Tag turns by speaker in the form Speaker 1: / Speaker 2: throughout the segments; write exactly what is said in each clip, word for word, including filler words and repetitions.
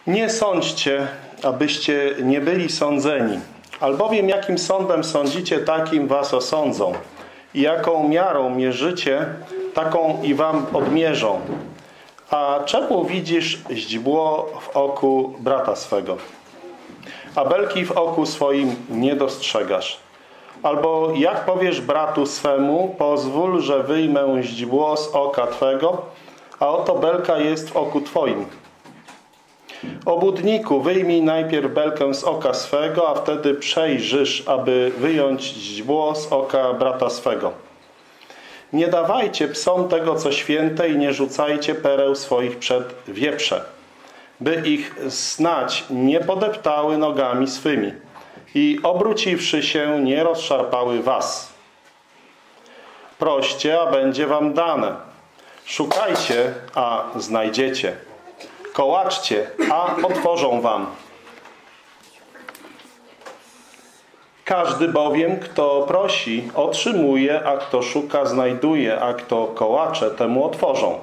Speaker 1: Nie sądźcie, abyście nie byli sądzeni, albowiem jakim sądem sądzicie, takim was osądzą. I jaką miarą mierzycie, taką i wam odmierzą. A czemu widzisz źdźbło w oku brata swego, a belki w oku swoim nie dostrzegasz? Albo jak powiesz bratu swemu, pozwól, że wyjmę źdźbło z oka twego, a oto belka jest w oku twoim. Obłudniku, wyjmij najpierw belkę z oka swego, a wtedy przejrzysz, aby wyjąć źdźbło z oka brata swego. Nie dawajcie psom tego, co święte, i nie rzucajcie pereł swoich przed wieprze, by ich snać nie podeptały nogami swymi i obróciwszy się nie rozszarpały was. Proście, a będzie wam dane. Szukajcie, a znajdziecie. Kołaczcie, a otworzą wam. Każdy bowiem, kto prosi, otrzymuje, a kto szuka, znajduje, a kto kołacze, temu otworzą.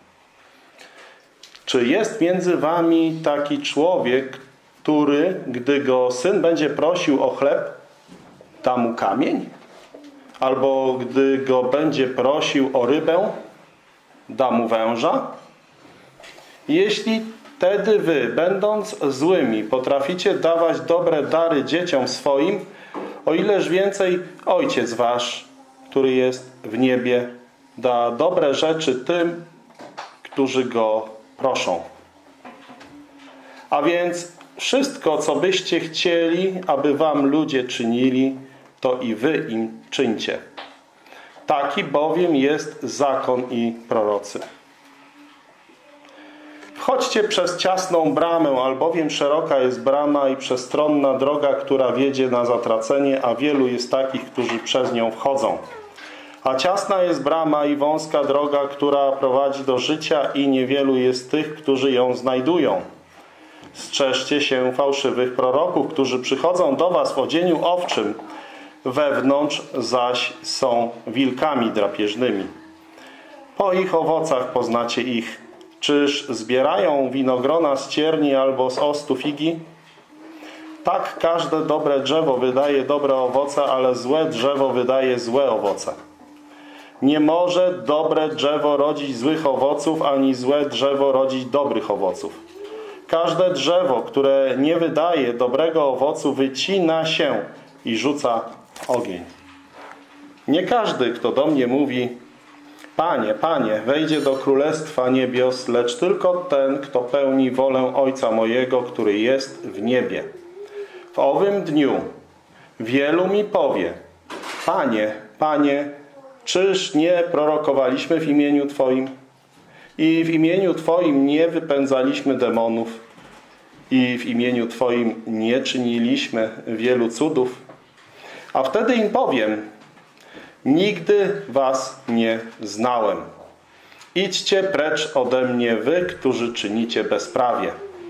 Speaker 1: Czy jest między wami taki człowiek, który, gdy go syn będzie prosił o chleb, da mu kamień? Albo gdy go będzie prosił o rybę, da mu węża? Jeśli wtedy wy, będąc złymi, potraficie dawać dobre dary dzieciom swoim, o ileż więcej Ojciec wasz, który jest w niebie, da dobre rzeczy tym, którzy go proszą. A więc wszystko, co byście chcieli, aby wam ludzie czynili, to i wy im czyńcie. Taki bowiem jest zakon i prorocy. Wchodźcie przez ciasną bramę, albowiem szeroka jest brama i przestronna droga, która wiedzie na zatracenie, a wielu jest takich, którzy przez nią wchodzą. A ciasna jest brama i wąska droga, która prowadzi do życia, i niewielu jest tych, którzy ją znajdują. Strzeżcie się fałszywych proroków, którzy przychodzą do was w odzieniu owczym, wewnątrz zaś są wilkami drapieżnymi. Po ich owocach poznacie ich. Czyż zbierają winogrona z cierni albo z ostu figi? Tak każde dobre drzewo wydaje dobre owoce, ale złe drzewo wydaje złe owoce. Nie może dobre drzewo rodzić złych owoców, ani złe drzewo rodzić dobrych owoców. Każde drzewo, które nie wydaje dobrego owocu, wycina się i rzuca ogień. Nie każdy, kto do mnie mówi: Panie, Panie, wejdzie do Królestwa Niebios, lecz tylko ten, kto pełni wolę Ojca mojego, który jest w niebie. W owym dniu wielu mi powie: Panie, Panie, czyż nie prorokowaliśmy w imieniu Twoim? I w imieniu Twoim nie wypędzaliśmy demonów? I w imieniu Twoim nie czyniliśmy wielu cudów? A wtedy im powiem: Nigdy was nie znałem. Idźcie precz ode mnie, wy, którzy czynicie bezprawie.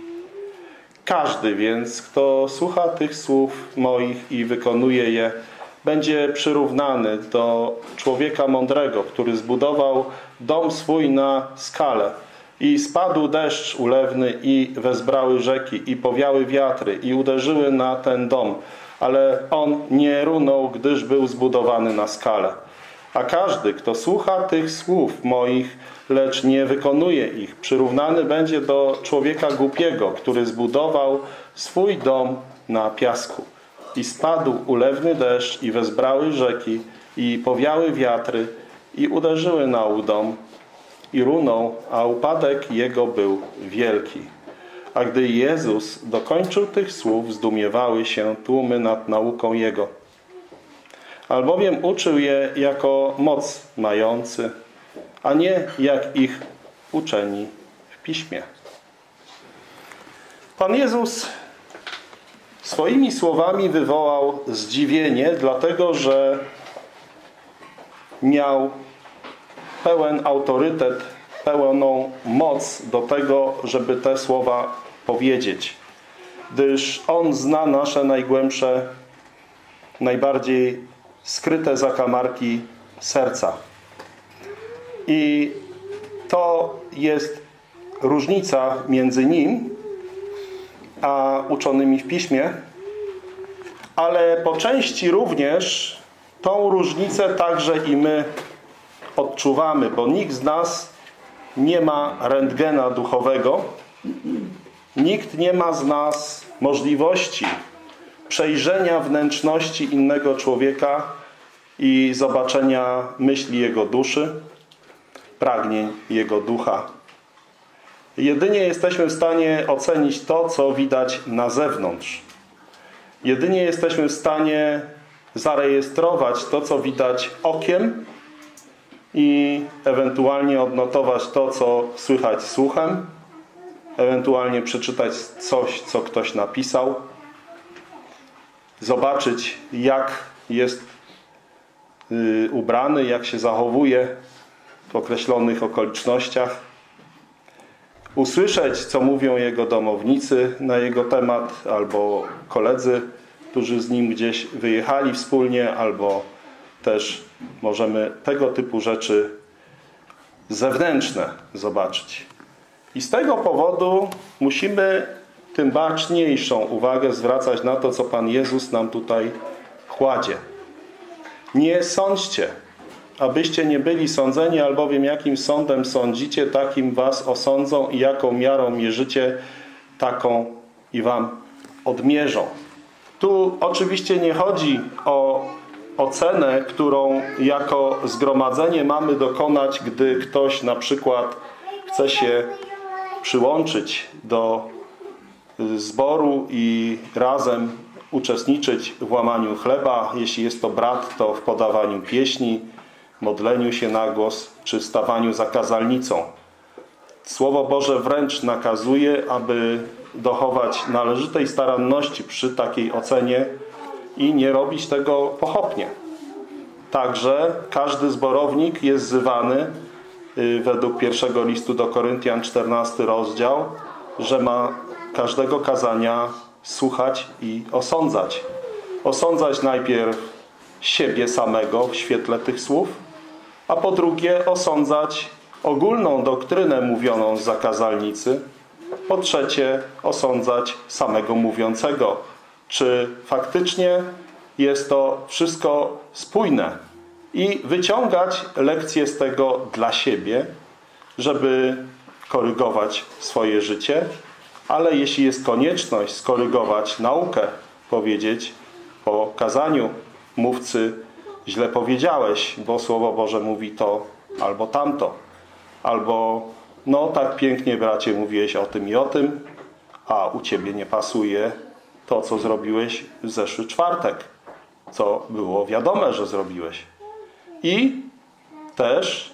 Speaker 1: Każdy więc, kto słucha tych słów moich i wykonuje je, będzie przyrównany do człowieka mądrego, który zbudował dom swój na skale. I spadł deszcz ulewny, i wezbrały rzeki, i powiały wiatry, i uderzyły na ten dom. Ale on nie runął, gdyż był zbudowany na skale. A każdy, kto słucha tych słów moich, lecz nie wykonuje ich, przyrównany będzie do człowieka głupiego, który zbudował swój dom na piasku. I spadł ulewny deszcz, i wezbrały rzeki, i powiały wiatry, i uderzyły na ów dom, i runął, a upadek jego był wielki. A gdy Jezus dokończył tych słów, zdumiewały się tłumy nad nauką Jego. Albowiem uczył je jako moc mający, a nie jak ich uczeni w Piśmie. Pan Jezus swoimi słowami wywołał zdziwienie, dlatego że miał pełen autorytet, pełną moc do tego, żeby te słowa powiedzieć. Gdyż On zna nasze najgłębsze, najbardziej skryte zakamarki serca. I to jest różnica między Nim a uczonymi w Piśmie, ale po części również tą różnicę także i my odczuwamy, bo nikt z nas nie ma rentgena duchowego, nikt nie ma z nas możliwości przejrzenia wnętrzności innego człowieka i zobaczenia myśli jego duszy, pragnień jego ducha. Jedynie jesteśmy w stanie ocenić to, co widać na zewnątrz. Jedynie jesteśmy w stanie zarejestrować to, co widać okiem i ewentualnie odnotować to, co słychać słuchem, ewentualnie przeczytać coś, co ktoś napisał, zobaczyć, jak jest yy, ubrany, jak się zachowuje w określonych okolicznościach, usłyszeć, co mówią jego domownicy na jego temat, albo koledzy, którzy z nim gdzieś wyjechali wspólnie, albo też możemy tego typu rzeczy zewnętrzne zobaczyć. I z tego powodu musimy tym baczniejszą uwagę zwracać na to, co Pan Jezus nam tutaj kładzie. Nie sądźcie, abyście nie byli sądzeni, albowiem jakim sądem sądzicie, takim was osądzą i jaką miarą mierzycie, taką i wam odmierzą. Tu oczywiście nie chodzi o ocenę, którą jako zgromadzenie mamy dokonać, gdy ktoś na przykład chce się przyłączyć do zboru i razem uczestniczyć w łamaniu chleba. Jeśli jest to brat, to w podawaniu pieśni, modleniu się na głos, czy stawaniu za kazalnicą. Słowo Boże wręcz nakazuje, aby dochować należytej staranności przy takiej ocenie i nie robić tego pochopnie. Także każdy zborownik jest wzywany według pierwszego listu do Koryntian, czternasty rozdział, że ma każdego kazania słuchać i osądzać. Osądzać najpierw siebie samego w świetle tych słów, a po drugie osądzać ogólną doktrynę mówioną z zakazalnicy, po trzecie osądzać samego mówiącego, czy faktycznie jest to wszystko spójne i wyciągać lekcje z tego dla siebie, żeby korygować swoje życie, ale jeśli jest konieczność skorygować naukę, powiedzieć po kazaniu mówcy: źle powiedziałeś, bo Słowo Boże mówi to albo tamto. Albo no tak pięknie, bracie, mówiłeś o tym i o tym, a u ciebie nie pasuje to, co zrobiłeś w zeszły czwartek, co było wiadome, że zrobiłeś. I też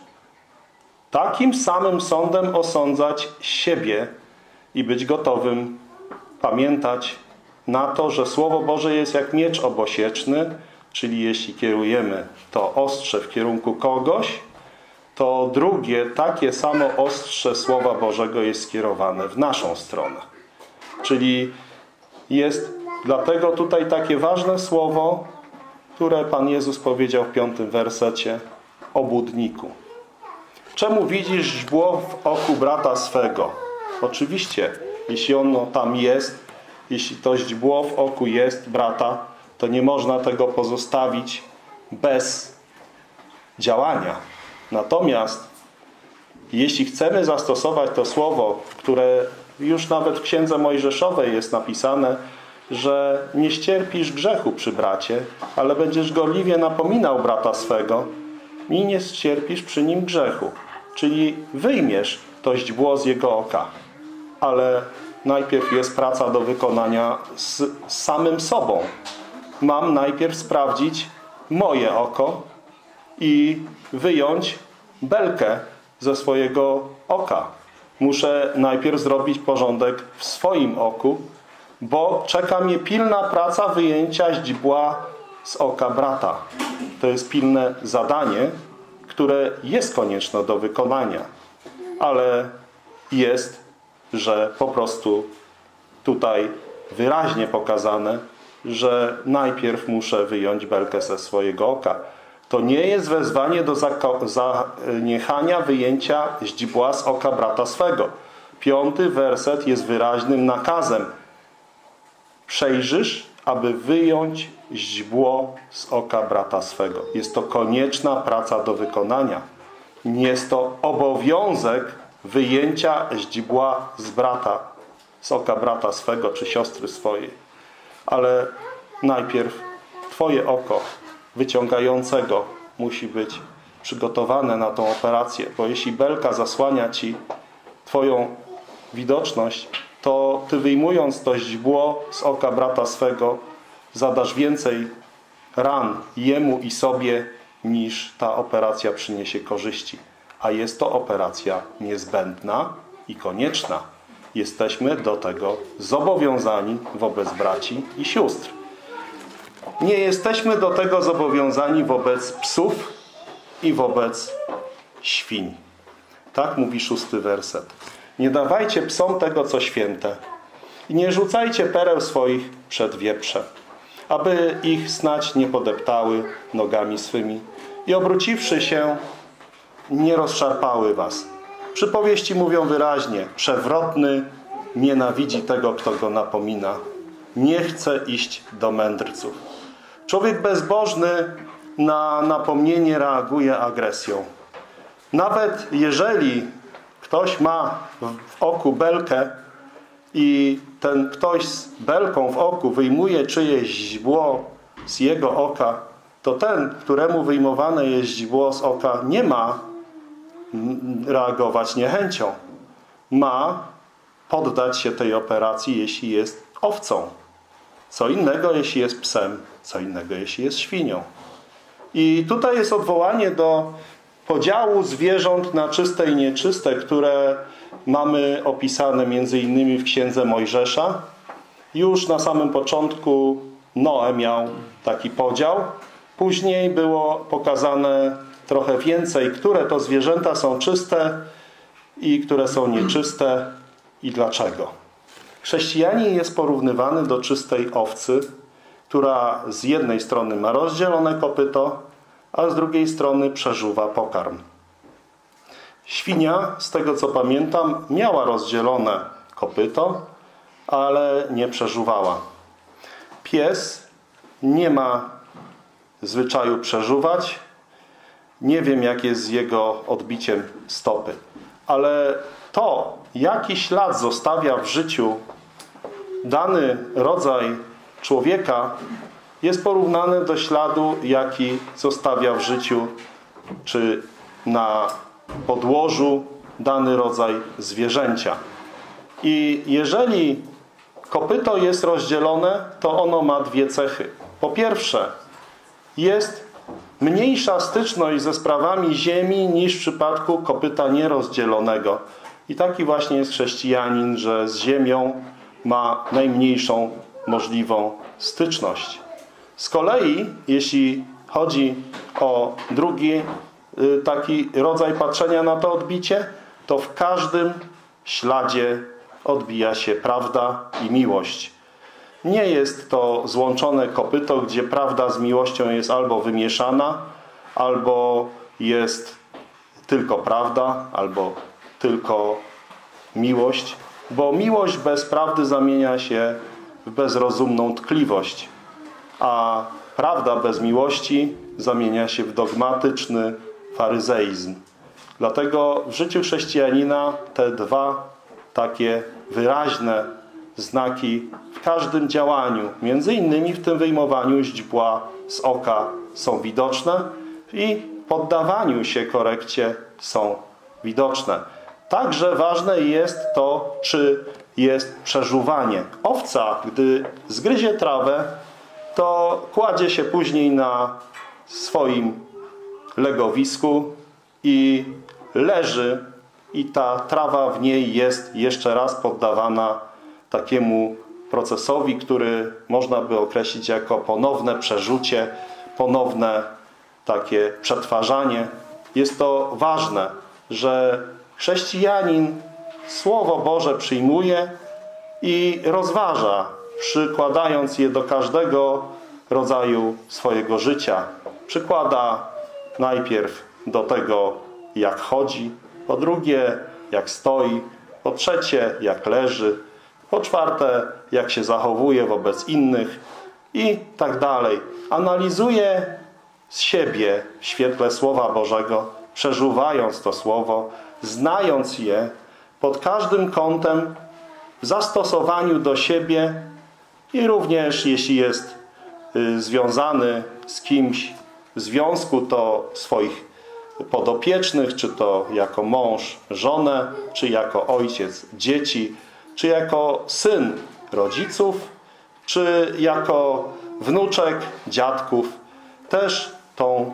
Speaker 1: takim samym sądem osądzać siebie i być gotowym pamiętać na to, że Słowo Boże jest jak miecz obosieczny, czyli jeśli kierujemy to ostrze w kierunku kogoś, to drugie, takie samo ostrze Słowa Bożego jest skierowane w naszą stronę. Czyli jest dlatego tutaj takie ważne słowo, które Pan Jezus powiedział w piątym wersecie: obłudniku. Czemu widzisz źdźbło w oku brata swego? Oczywiście, jeśli ono tam jest, jeśli to źdźbło w oku jest brata, to nie można tego pozostawić bez działania. Natomiast jeśli chcemy zastosować to słowo, które już nawet w Księdze Mojżeszowej jest napisane, że nie ścierpisz grzechu przy bracie, ale będziesz gorliwie napominał brata swego i nie ścierpisz przy nim grzechu. Czyli wyjmiesz to źdźbło z jego oka. Ale najpierw jest praca do wykonania z, z samym sobą. Mam najpierw sprawdzić moje oko i wyjąć belkę ze swojego oka. Muszę najpierw zrobić porządek w swoim oku, bo czeka mnie pilna praca wyjęcia źdźbła z oka brata. To jest pilne zadanie, które jest konieczne do wykonania. Ale jest, że po prostu tutaj wyraźnie pokazane, że najpierw muszę wyjąć belkę ze swojego oka. To nie jest wezwanie do zaniechania wyjęcia źdźbła z oka brata swego. Piąty werset jest wyraźnym nakazem. przejrzysz, aby wyjąć źdźbło z oka brata swego. Jest to konieczna praca do wykonania. Nie jest to obowiązek wyjęcia źdźbła z brata, z oka brata swego czy siostry swojej. Ale najpierw twoje oko wyciągającego musi być przygotowane na tą operację, bo jeśli belka zasłania ci twoją widoczność, to ty wyjmując to źdźbło z oka brata swego zadasz więcej ran jemu i sobie, niż ta operacja przyniesie korzyści. A jest to operacja niezbędna i konieczna. Jesteśmy do tego zobowiązani wobec braci i sióstr. Nie jesteśmy do tego zobowiązani wobec psów i wobec świń. Tak mówi szósty werset. Nie dawajcie psom tego, co święte i nie rzucajcie pereł swoich przed wieprze, aby ich snać nie podeptały nogami swymi i obróciwszy się, nie rozszarpały was. Przypowieści mówią wyraźnie, przewrotny nienawidzi tego, kto go napomina. Nie chce iść do mędrców. Człowiek bezbożny na napomnienie reaguje agresją. Nawet jeżeli ktoś ma w oku belkę i ten ktoś z belką w oku wyjmuje czyjeś źdźbło z jego oka, to ten, któremu wyjmowane jest źdźbło z oka, nie ma reagować niechęcią. Ma poddać się tej operacji, jeśli jest owcą. Co innego, jeśli jest psem. Co innego, jeśli jest świnią. I tutaj jest odwołanie do podziału zwierząt na czyste i nieczyste, które mamy opisane między innymi w Księdze Mojżesza. Już na samym początku Noe miał taki podział. Później było pokazane trochę więcej, które to zwierzęta są czyste i które są nieczyste i dlaczego. Chrześcijanin jest porównywany do czystej owcy, która z jednej strony ma rozdzielone kopyto, a z drugiej strony przeżuwa pokarm. Świnia, z tego co pamiętam, miała rozdzielone kopyto, ale nie przeżuwała. Pies nie ma zwyczaju przeżuwać. Nie wiem, jak jest z jego odbiciem stopy. Ale to, jaki ślad zostawia w życiu dany rodzaj człowieka, jest porównany do śladu, jaki zostawia w życiu czy na podłożu dany rodzaj zwierzęcia. I jeżeli kopyto jest rozdzielone, to ono ma dwie cechy. Po pierwsze, jest mniejsza styczność ze sprawami ziemi niż w przypadku kopyta nierozdzielonego. I taki właśnie jest chrześcijanin, że z ziemią ma najmniejszą możliwą styczność. Z kolei, jeśli chodzi o drugi taki rodzaj patrzenia na to odbicie, to w każdym śladzie odbija się prawda i miłość. Nie jest to złączone kopyto, gdzie prawda z miłością jest albo wymieszana, albo jest tylko prawda, albo tylko miłość, bo miłość bez prawdy zamienia się w bezrozumną tkliwość, a prawda bez miłości zamienia się w dogmatyczny faryzeizm. Dlatego w życiu chrześcijanina te dwa takie wyraźne znaki w każdym działaniu, między innymi w tym wyjmowaniu źdźbła z oka, są widoczne i poddawaniu się korekcie są widoczne. Także ważne jest to, czy jest przeżuwanie. Owca, gdy zgryzie trawę, to kładzie się później na swoim legowisku i leży i ta trawa w niej jest jeszcze raz poddawana takiemu procesowi, który można by określić jako ponowne przerzucie, ponowne takie przetwarzanie. Jest to ważne, że chrześcijanin Słowo Boże przyjmuje i rozważa, przykładając je do każdego rodzaju swojego życia. Przykłada najpierw do tego, jak chodzi, po drugie, jak stoi, po trzecie, jak leży Po czwarte, jak się zachowuje wobec innych i tak dalej. Analizuje z siebie w świetle Słowa Bożego, przeżuwając to Słowo, znając je pod każdym kątem, w zastosowaniu do siebie i również jeśli jest y, związany z kimś w związku, to swoich podopiecznych, czy to jako mąż, żonę, czy jako ojciec, dzieci, czy jako syn rodziców, czy jako wnuczek, dziadków. Też tą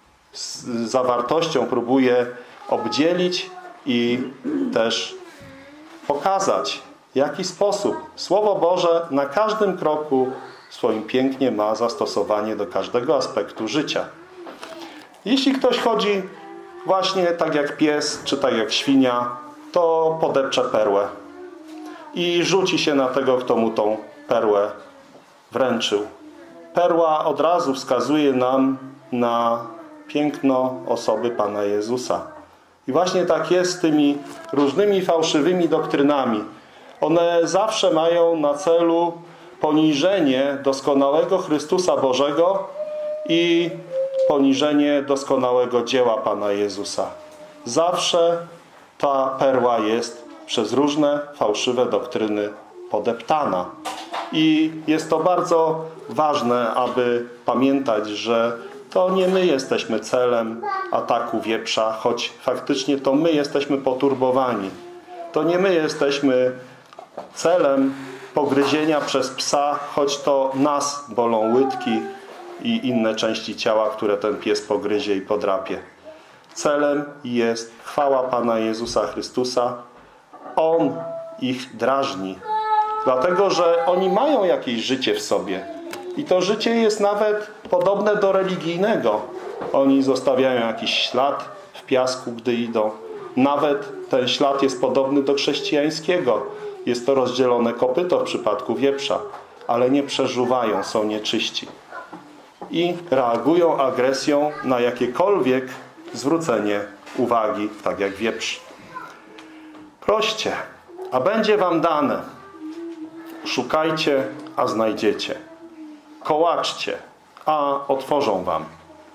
Speaker 1: zawartością próbuje obdzielić i też pokazać, w jaki sposób Słowo Boże na każdym kroku swoim pięknie ma zastosowanie do każdego aspektu życia. Jeśli ktoś chodzi właśnie tak jak pies, czy tak jak świnia, to podepcze perłę i rzuci się na tego, kto mu tą perłę wręczył. Perła od razu wskazuje nam na piękno osoby Pana Jezusa. I właśnie tak jest z tymi różnymi fałszywymi doktrynami. One zawsze mają na celu poniżenie doskonałego Chrystusa Bożego i poniżenie doskonałego dzieła Pana Jezusa. Zawsze ta perła jest przez różne fałszywe doktryny podeptana. I jest to bardzo ważne, aby pamiętać, że to nie my jesteśmy celem ataku wieprza, choć faktycznie to my jesteśmy poturbowani. To nie my jesteśmy celem pogryzienia przez psa, choć to nas bolą łydki i inne części ciała, które ten pies pogryzie i podrapie. Celem jest chwała Pana Jezusa Chrystusa. On ich drażni, dlatego że oni mają jakieś życie w sobie. I to życie jest nawet podobne do religijnego. Oni zostawiają jakiś ślad w piasku, gdy idą. Nawet ten ślad jest podobny do chrześcijańskiego. Jest to rozdzielone kopyto w przypadku wieprza, ale nie przeżuwają, są nieczyści. I reagują agresją na jakiekolwiek zwrócenie uwagi, tak jak wieprz. Proście, a będzie wam dane. Szukajcie, a znajdziecie. Kołaczcie, a otworzą wam.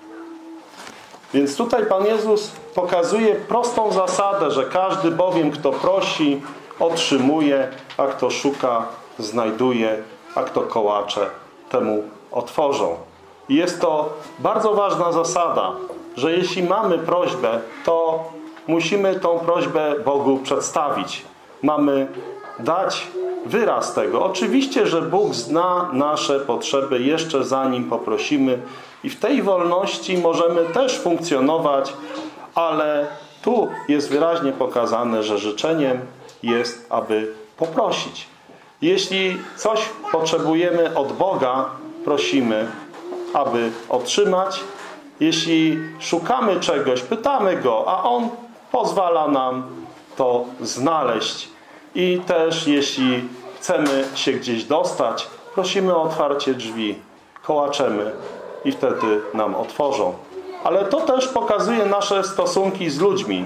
Speaker 1: Więc tutaj Pan Jezus pokazuje prostą zasadę, że każdy bowiem, kto prosi, otrzymuje, a kto szuka, znajduje, a kto kołacze, temu otworzą. I jest to bardzo ważna zasada, że jeśli mamy prośbę, to musimy tą prośbę Bogu przedstawić. Mamy dać wyraz tego. Oczywiście, że Bóg zna nasze potrzeby jeszcze zanim poprosimy i w tej wolności możemy też funkcjonować, ale tu jest wyraźnie pokazane, że życzeniem jest, aby poprosić. Jeśli coś potrzebujemy od Boga, prosimy, aby otrzymać. Jeśli szukamy czegoś, pytamy Go, a On pozwala nam to znaleźć. I też jeśli chcemy się gdzieś dostać, prosimy o otwarcie drzwi, kołaczemy i wtedy nam otworzą. Ale to też pokazuje nasze stosunki z ludźmi.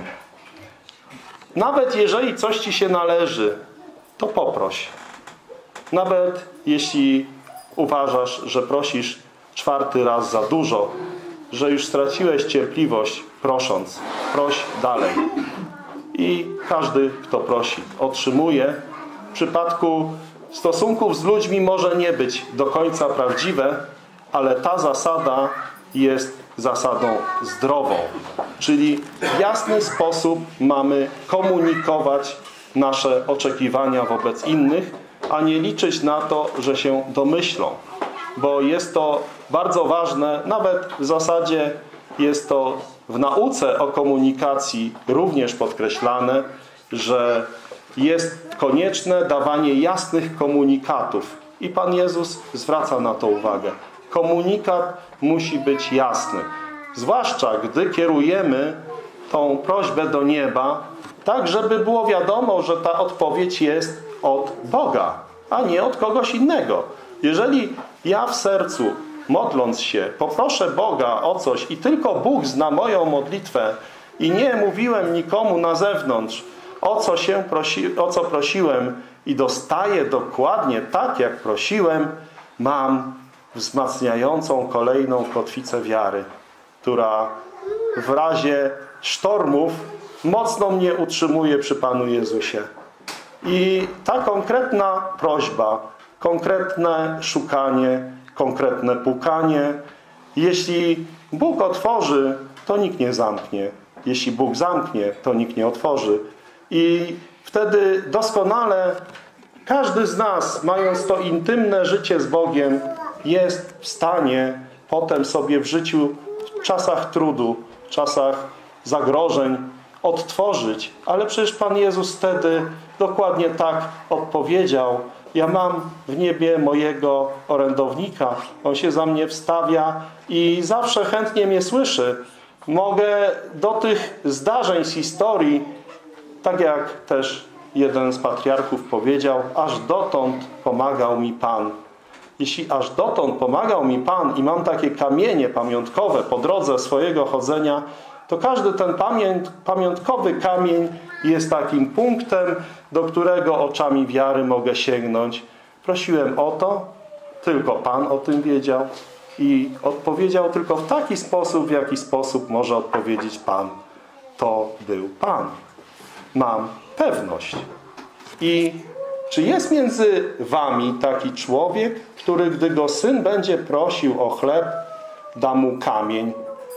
Speaker 1: Nawet jeżeli coś ci się należy, to poproś. Nawet jeśli uważasz, że prosisz czwarty raz za dużo, że już straciłeś cierpliwość prosząc, proś dalej. I każdy, kto prosi, otrzymuje. W przypadku stosunków z ludźmi może nie być do końca prawdziwe, ale ta zasada jest zasadą zdrową. Czyli w jasny sposób mamy komunikować nasze oczekiwania wobec innych, a nie liczyć na to, że się domyślą. Bo jest to bardzo ważne, nawet w zasadzie jest to w nauce o komunikacji również podkreślane, że jest konieczne dawanie jasnych komunikatów. I Pan Jezus zwraca na to uwagę. Komunikat musi być jasny. Zwłaszcza gdy kierujemy tą prośbę do nieba, tak żeby było wiadomo, że ta odpowiedź jest od Boga, a nie od kogoś innego. Jeżeli ja w sercu, modląc się, poproszę Boga o coś i tylko Bóg zna moją modlitwę i nie mówiłem nikomu na zewnątrz, o co się prosi, o co prosiłem i dostaję dokładnie tak, jak prosiłem, mam wzmacniającą kolejną kotwicę wiary, która w razie sztormów mocno mnie utrzymuje przy Panu Jezusie. I ta konkretna prośba, konkretne szukanie, konkretne pukanie, jeśli Bóg otworzy, to nikt nie zamknie. Jeśli Bóg zamknie, to nikt nie otworzy. I wtedy doskonale każdy z nas, mając to intymne życie z Bogiem, jest w stanie potem sobie w życiu, w czasach trudu, w czasach zagrożeń odtworzyć. Ale przecież Pan Jezus wtedy dokładnie tak odpowiedział. Ja mam w niebie mojego orędownika. On się za mnie wstawia i zawsze chętnie mnie słyszy. Mogę do tych zdarzeń z historii, tak jak też jeden z patriarchów powiedział, aż dotąd pomagał mi Pan. Jeśli aż dotąd pomagał mi Pan i mam takie kamienie pamiątkowe po drodze swojego chodzenia, to każdy ten pamięt, pamiątkowy kamień jest takim punktem, do którego oczami wiary mogę sięgnąć. Prosiłem o to, tylko Pan o tym wiedział i odpowiedział tylko w taki sposób, w jaki sposób może odpowiedzieć Pan. To był Pan. Mam pewność. I czy jest między wami taki człowiek, który gdy go syn będzie prosił o chleb, da mu kamień?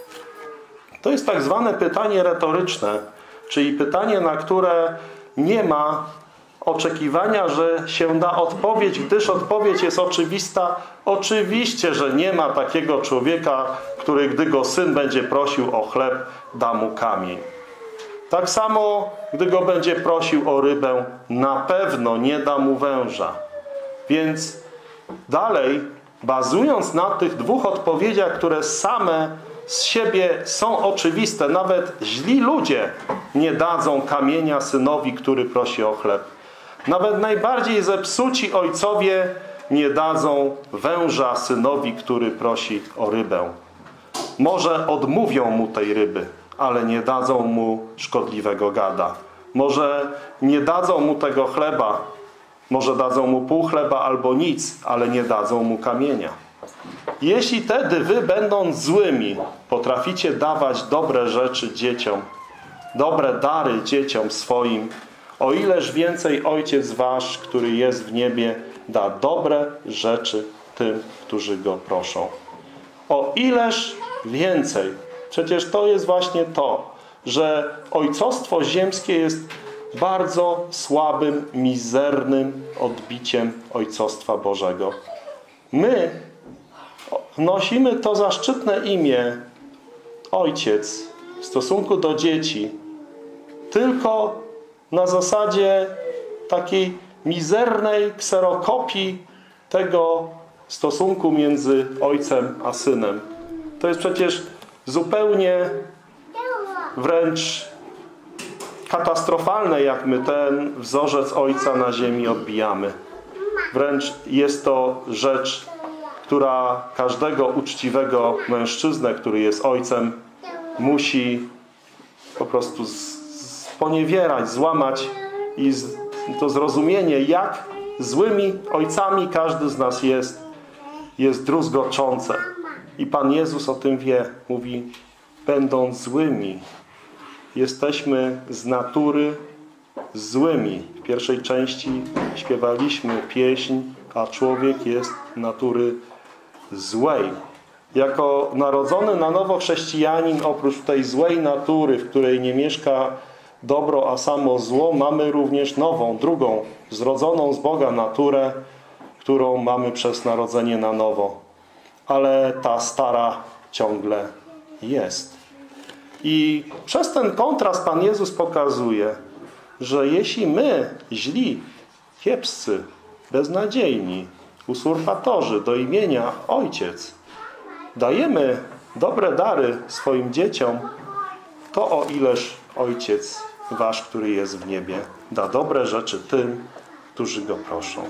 Speaker 1: To jest tak zwane pytanie retoryczne, czyli pytanie, na które nie ma oczekiwania, że się da odpowiedź, gdyż odpowiedź jest oczywista. Oczywiście, że nie ma takiego człowieka, który gdy go syn będzie prosił o chleb, da mu kamień. Tak samo, gdy go będzie prosił o rybę, na pewno nie da mu węża. Więc dalej, bazując na tych dwóch odpowiedziach, które same z siebie są oczywiste, nawet źli ludzie nie dadzą kamienia synowi, który prosi o chleb. Nawet najbardziej zepsuci ojcowie nie dadzą węża synowi, który prosi o rybę. Może odmówią mu tej ryby, ale nie dadzą mu szkodliwego gada. Może nie dadzą mu tego chleba, może dadzą mu pół chleba albo nic, ale nie dadzą mu kamienia. Jeśli tedy wy, będąc złymi, potraficie dawać dobre rzeczy dzieciom, dobre dary dzieciom swoim, o ileż więcej Ojciec wasz, który jest w niebie, da dobre rzeczy tym, którzy Go proszą. O ileż więcej. Przecież to jest właśnie to, że ojcostwo ziemskie jest bardzo słabym, mizernym odbiciem Ojcostwa Bożego. My nosimy to zaszczytne imię Ojciec w stosunku do dzieci tylko na zasadzie takiej mizernej kserokopii tego stosunku między ojcem a synem. To jest przecież zupełnie wręcz katastrofalne, jak my ten wzorzec ojca na ziemi odbijamy. Wręcz jest to rzecz, która każdego uczciwego mężczyznę, który jest ojcem, musi po prostu sponiewierać, złamać i to zrozumienie, jak złymi ojcami każdy z nas jest, jest druzgoczące. I Pan Jezus o tym wie. Mówi, będąc złymi, jesteśmy z natury złymi. W pierwszej części śpiewaliśmy pieśń, a człowiek jest natury złej. Jako narodzony na nowo chrześcijanin, oprócz tej złej natury, w której nie mieszka dobro, a samo zło, mamy również nową, drugą, zrodzoną z Boga naturę, którą mamy przez narodzenie na nowo. Ale ta stara ciągle jest. I przez ten kontrast Pan Jezus pokazuje, że jeśli my, źli, kiepscy, beznadziejni, usurpatorzy do imienia Ojciec, dajemy dobre dary swoim dzieciom, to o ileż Ojciec wasz, który jest w niebie, da dobre rzeczy tym, którzy Go proszą.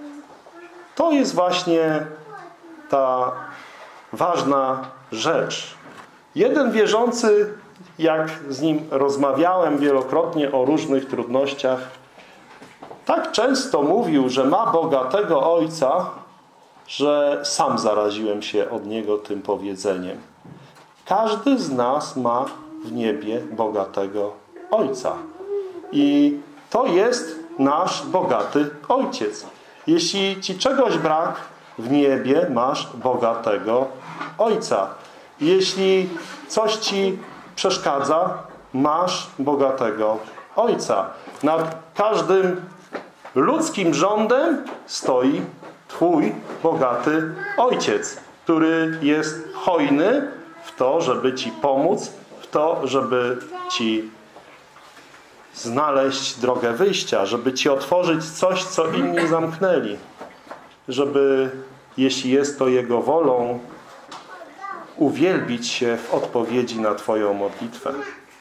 Speaker 1: To jest właśnie ta ważna rzecz. Jeden wierzący, jak z nim rozmawiałem wielokrotnie o różnych trudnościach, tak często mówił, że ma bogatego ojca, że sam zaraziłem się od niego tym powiedzeniem. Każdy z nas ma w niebie bogatego ojca. I to jest nasz bogaty ojciec. Jeśli ci czegoś brak, w niebie masz bogatego ojca. Jeśli coś ci przeszkadza, masz bogatego ojca. Nad każdym ludzkim rządem stoi twój bogaty ojciec, który jest hojny w to, żeby ci pomóc, w to, żeby ci znaleźć drogę wyjścia, żeby ci otworzyć coś, co inni zamknęli. Żeby, jeśli jest to Jego wolą, uwielbić się w odpowiedzi na twoją modlitwę.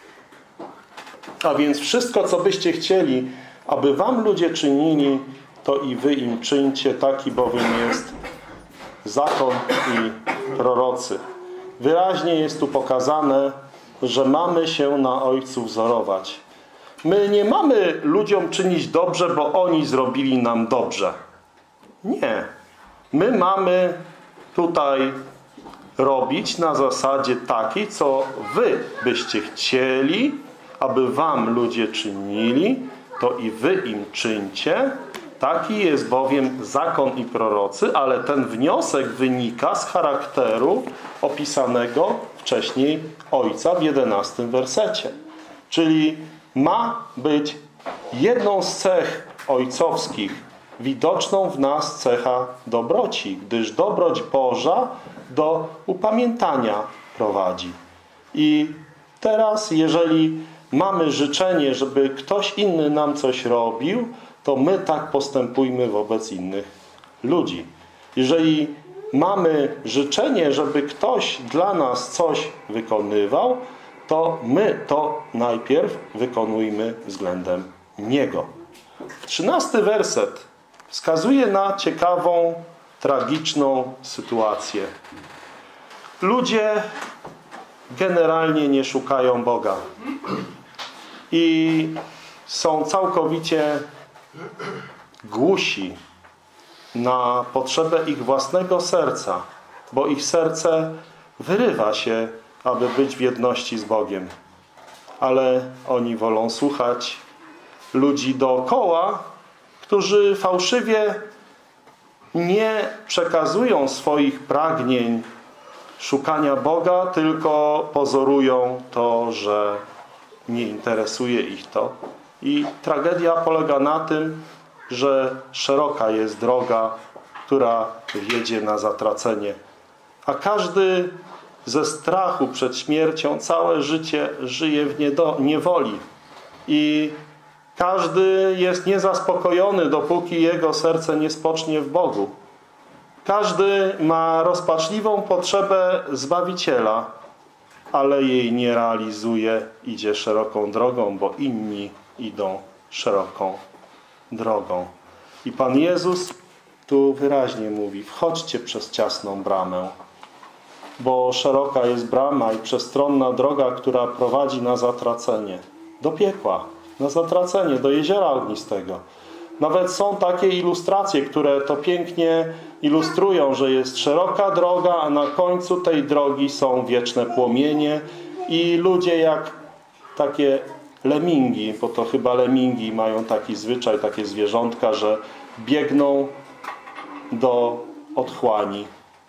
Speaker 1: A więc wszystko, co byście chcieli, aby wam ludzie czynili, to i wy im czyńcie, taki bowiem jest zakon i prorocy. Wyraźnie jest tu pokazane, że mamy się na Ojcu wzorować. My nie mamy ludziom czynić dobrze, bo oni zrobili nam dobrze. Nie. My mamy tutaj robić na zasadzie takiej, co wy byście chcieli, aby wam ludzie czynili, to i wy im czyńcie. Taki jest bowiem zakon i prorocy, ale ten wniosek wynika z charakteru opisanego wcześniej Ojca w jedenastym wersecie. Czyli ma być jedną z cech ojcowskich, widoczną w nas cecha dobroci, gdyż dobroć Boża do upamiętania prowadzi. I teraz, jeżeli mamy życzenie, żeby ktoś inny nam coś robił, to my tak postępujmy wobec innych ludzi. Jeżeli mamy życzenie, żeby ktoś dla nas coś wykonywał, to my to najpierw wykonujmy względem Niego. Trzynasty werset wskazuje na ciekawą, tragiczną sytuację. Ludzie generalnie nie szukają Boga i są całkowicie głusi na potrzebę ich własnego serca, bo ich serce wyrywa się, aby być w jedności z Bogiem. Ale oni wolą słuchać ludzi dookoła, którzy fałszywie nie przekazują swoich pragnień szukania Boga, tylko pozorują to, że nie interesuje ich to. I tragedia polega na tym, że szeroka jest droga, która wiedzie na zatracenie. A każdy ze strachu przed śmiercią całe życie żyje w niewoli. I każdy jest niezaspokojony, dopóki jego serce nie spocznie w Bogu. Każdy ma rozpaczliwą potrzebę Zbawiciela, ale jej nie realizuje, idzie szeroką drogą, bo inni idą szeroką drogą. I Pan Jezus tu wyraźnie mówi: wchodźcie przez ciasną bramę, bo szeroka jest brama i przestronna droga, która prowadzi na zatracenie, do piekła, na zatracenie, do jeziora ognistego. Nawet są takie ilustracje, które to pięknie ilustrują, że jest szeroka droga, a na końcu tej drogi są wieczne płomienie i ludzie jak takie lemingi, bo to chyba lemingi mają taki zwyczaj, takie zwierzątka, że biegną do otchłani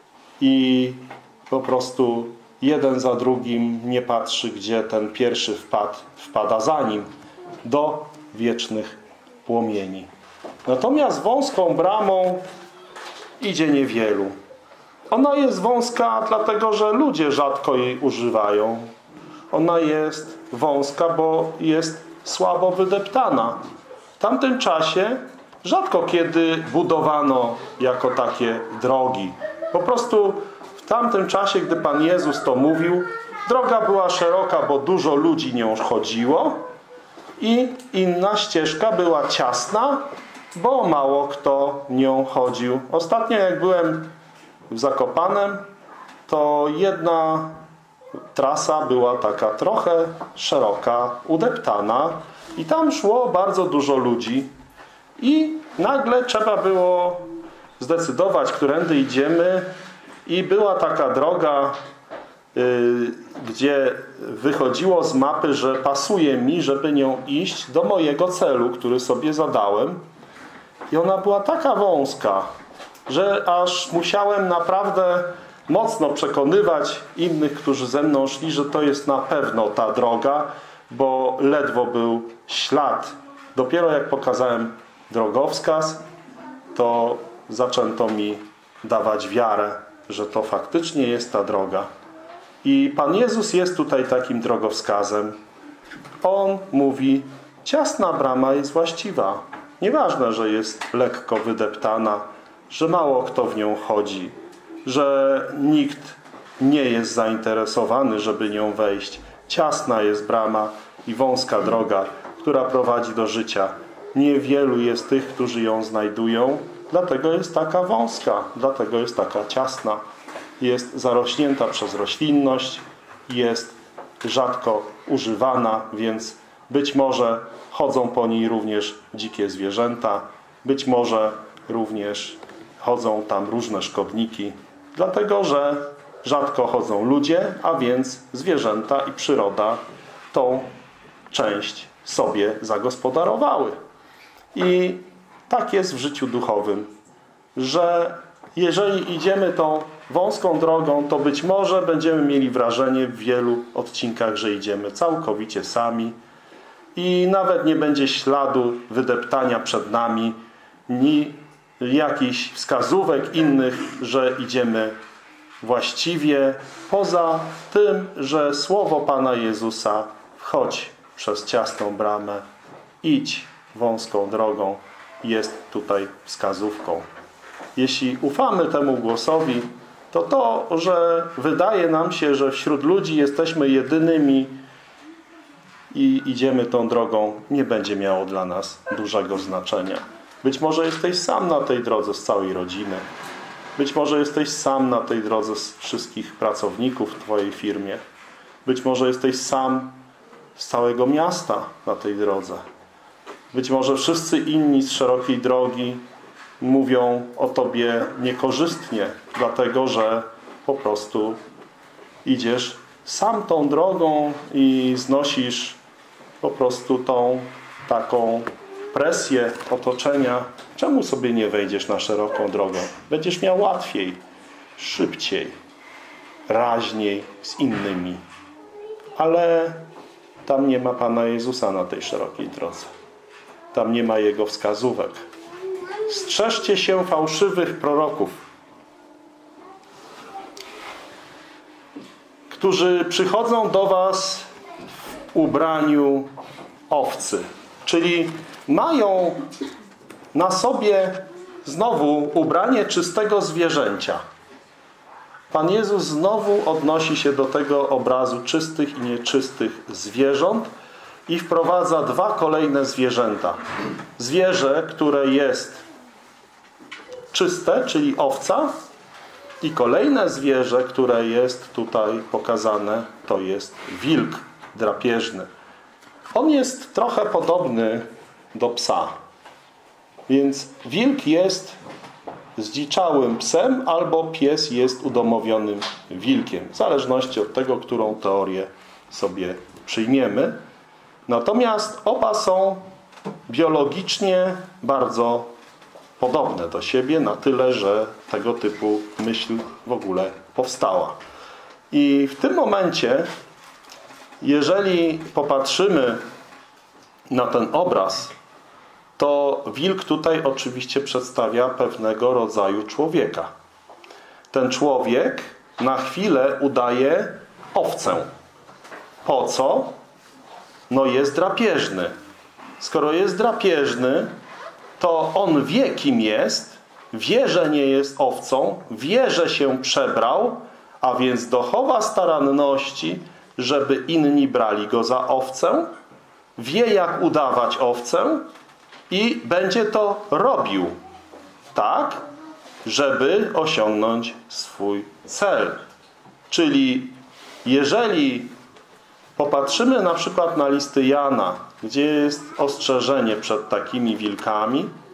Speaker 1: i po prostu jeden za drugim nie patrzy, gdzie ten pierwszy wpadł, wpada za nim do wiecznych płomieni. Natomiast wąską bramą idzie niewielu. Ona jest wąska dlatego, że ludzie rzadko jej używają. Ona jest wąska, bo jest słabo wydeptana. W tamtym czasie rzadko kiedy budowano jako takie drogi. Po prostu w tamtym czasie, gdy Pan Jezus to mówił, droga była szeroka, bo dużo ludzi nią chodziło i inna ścieżka była ciasna, bo mało kto nią chodził. Ostatnio jak byłem w Zakopanem, to jedna trasa była taka trochę szeroka, udeptana i tam szło bardzo dużo ludzi I nagle trzeba było zdecydować, którędy idziemy i była taka droga, yy, gdzie wychodziło z mapy, że pasuje mi, żeby nią iść do mojego celu, który sobie zadałem. I ona była taka wąska, że aż musiałem naprawdę mocno przekonywać innych, którzy ze mną szli, że to jest na pewno ta droga, bo ledwo był ślad. Dopiero jak pokazałem drogowskaz, to zaczęto mi dawać wiarę, że to faktycznie jest ta droga. I Pan Jezus jest tutaj takim drogowskazem. On mówi, ciasna brama jest właściwa. Nieważne, że jest lekko wydeptana, że mało kto w nią chodzi, że nikt nie jest zainteresowany, żeby nią wejść. Ciasna jest brama i wąska droga, która prowadzi do życia. Niewielu jest tych, którzy ją znajdują, dlatego jest taka wąska, dlatego jest taka ciasna. Jest zarośnięta przez roślinność, jest rzadko używana, więc być może chodzą po niej również dzikie zwierzęta, być może również chodzą tam różne szkodniki, dlatego że rzadko chodzą ludzie, a więc zwierzęta i przyroda tą część sobie zagospodarowały. I tak jest w życiu duchowym, że jeżeli idziemy tą wąską drogą, to być może będziemy mieli wrażenie w wielu odcinkach, że idziemy całkowicie sami i nawet nie będzie śladu wydeptania przed nami, ni jakichś wskazówek innych, że idziemy właściwie, poza tym, że słowo Pana Jezusa wchodź przez ciasną bramę, idź wąską drogą, jest tutaj wskazówką. Jeśli ufamy temu głosowi, to to, że wydaje nam się, że wśród ludzi jesteśmy jedynymi i idziemy tą drogą, nie będzie miało dla nas dużego znaczenia. Być może jesteś sam na tej drodze z całej rodziny. Być może jesteś sam na tej drodze z wszystkich pracowników w Twojej firmie. Być może jesteś sam z całego miasta na tej drodze. Być może wszyscy inni z szerokiej drogi mówią o Tobie niekorzystnie, dlatego że po prostu idziesz sam tą drogą i znosisz po prostu tą taką presję otoczenia. Czemu sobie nie wejdziesz na szeroką drogę? Będziesz miał łatwiej, szybciej, raźniej z innymi. Ale tam nie ma Pana Jezusa na tej szerokiej drodze. Tam nie ma Jego wskazówek. Strzeżcie się fałszywych proroków, którzy przychodzą do was w ubraniu owcy. Czyli mają na sobie znowu ubranie czystego zwierzęcia. Pan Jezus znowu odnosi się do tego obrazu czystych i nieczystych zwierząt i wprowadza dwa kolejne zwierzęta. Zwierzę, które jest czyste, czyli owca, i kolejne zwierzę, które jest tutaj pokazane, to jest wilk drapieżny. On jest trochę podobny do psa. Więc wilk jest zdziczałym psem, albo pies jest udomowionym wilkiem. W zależności od tego, którą teorię sobie przyjmiemy. Natomiast oba są biologicznie bardzo podobne do siebie, na tyle, że tego typu myśl w ogóle powstała. I w tym momencie, jeżeli popatrzymy na ten obraz, to wilk tutaj oczywiście przedstawia pewnego rodzaju człowieka. Ten człowiek na chwilę udaje owcę. Po co? No jest drapieżny. Skoro jest drapieżny, to on wie, kim jest, wie, że nie jest owcą, wie, że się przebrał, a więc dochowa staranności, żeby inni brali go za owcę, wie, jak udawać owcę i będzie to robił tak, żeby osiągnąć swój cel. Czyli jeżeli popatrzymy na przykład na listy Jana, gdzie jest ostrzeżenie przed takimi wilkami,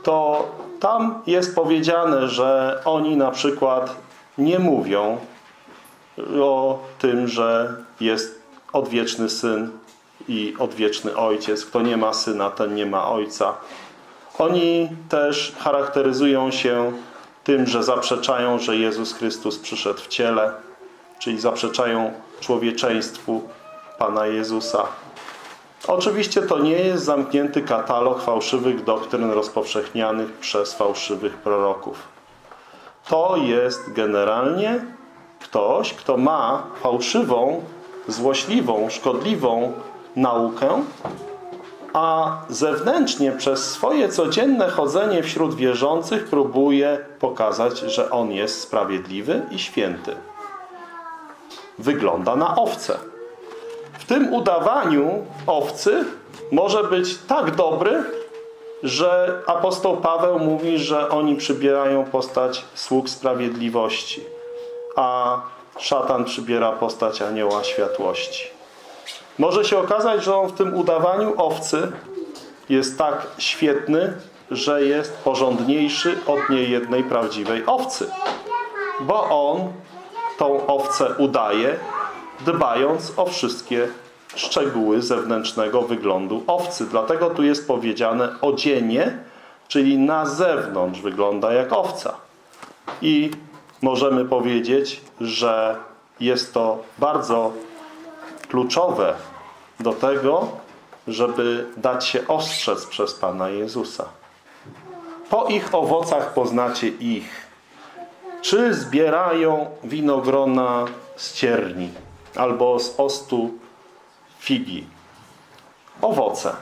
Speaker 1: to tam jest powiedziane, że oni na przykład nie mówią o tym, że jest odwieczny Syn i odwieczny Ojciec. Kto nie ma Syna, ten nie ma Ojca. Oni też charakteryzują się tym, że zaprzeczają, że Jezus Chrystus przyszedł w ciele, czyli zaprzeczają człowieczeństwu Pana Jezusa. Oczywiście to nie jest zamknięty katalog fałszywych doktryn rozpowszechnianych przez fałszywych proroków. To jest generalnie ktoś, kto ma fałszywą, złośliwą, szkodliwą naukę, a zewnętrznie przez swoje codzienne chodzenie wśród wierzących próbuje pokazać, że on jest sprawiedliwy i święty. Wygląda na owcę. W tym udawaniu owcy może być tak dobry, że apostoł Paweł mówi, że oni przybierają postać sług sprawiedliwości, a szatan przybiera postać anioła światłości. Może się okazać, że on w tym udawaniu owcy jest tak świetny, że jest porządniejszy od niejednej prawdziwej owcy. Bo on tą owcę udaje, dbając o wszystkie szczegóły zewnętrznego wyglądu owcy. Dlatego tu jest powiedziane odzienie, czyli na zewnątrz wygląda jak owca. I możemy powiedzieć, że jest to bardzo kluczowe do tego, żeby dać się ostrzec przez Pana Jezusa. Po ich owocach poznacie ich. Czy zbierają winogrona z cierni albo z ostu figi? Owoce.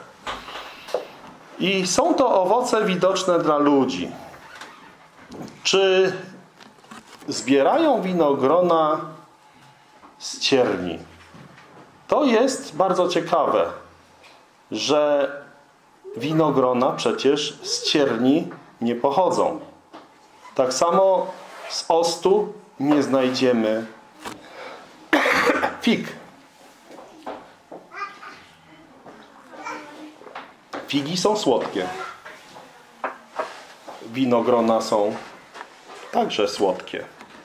Speaker 1: I są to owoce widoczne dla ludzi. Czy zbierają winogrona z cierni? To jest bardzo ciekawe, że winogrona przecież z cierni nie pochodzą. Tak samo z ostu nie znajdziemy fig. Figi są słodkie. Winogrona są także słodkie.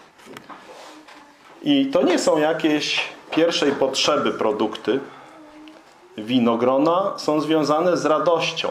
Speaker 1: I to nie są jakieś pierwszej potrzeby produkty. Winogrona są związane z radością.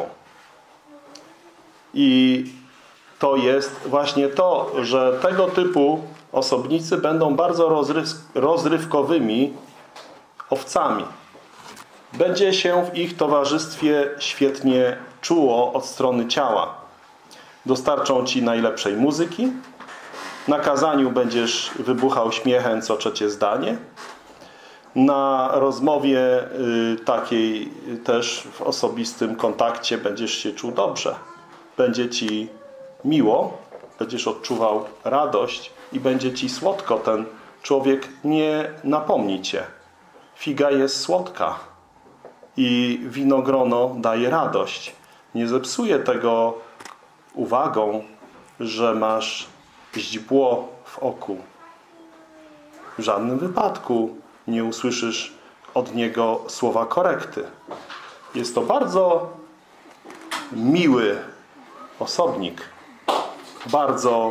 Speaker 1: I to jest właśnie to, że tego typu osobnicy będą bardzo rozryw rozrywkowymi owcami. Będzie się w ich towarzystwie świetnie czuło od strony ciała. Dostarczą ci najlepszej muzyki. Na kazaniu będziesz wybuchał śmiechem co trzecie zdanie. Na rozmowie y, takiej też w osobistym kontakcie będziesz się czuł dobrze. Będzie ci miło, będziesz odczuwał radość i będzie ci słodko. Ten człowiek nie napomni cię. Figa jest słodka i winogrono daje radość. Nie zepsuje tego uwagą, że masz źdźbło w oku. W żadnym wypadku nie usłyszysz od niego słowa korekty. Jest to bardzo miły osobnik. Bardzo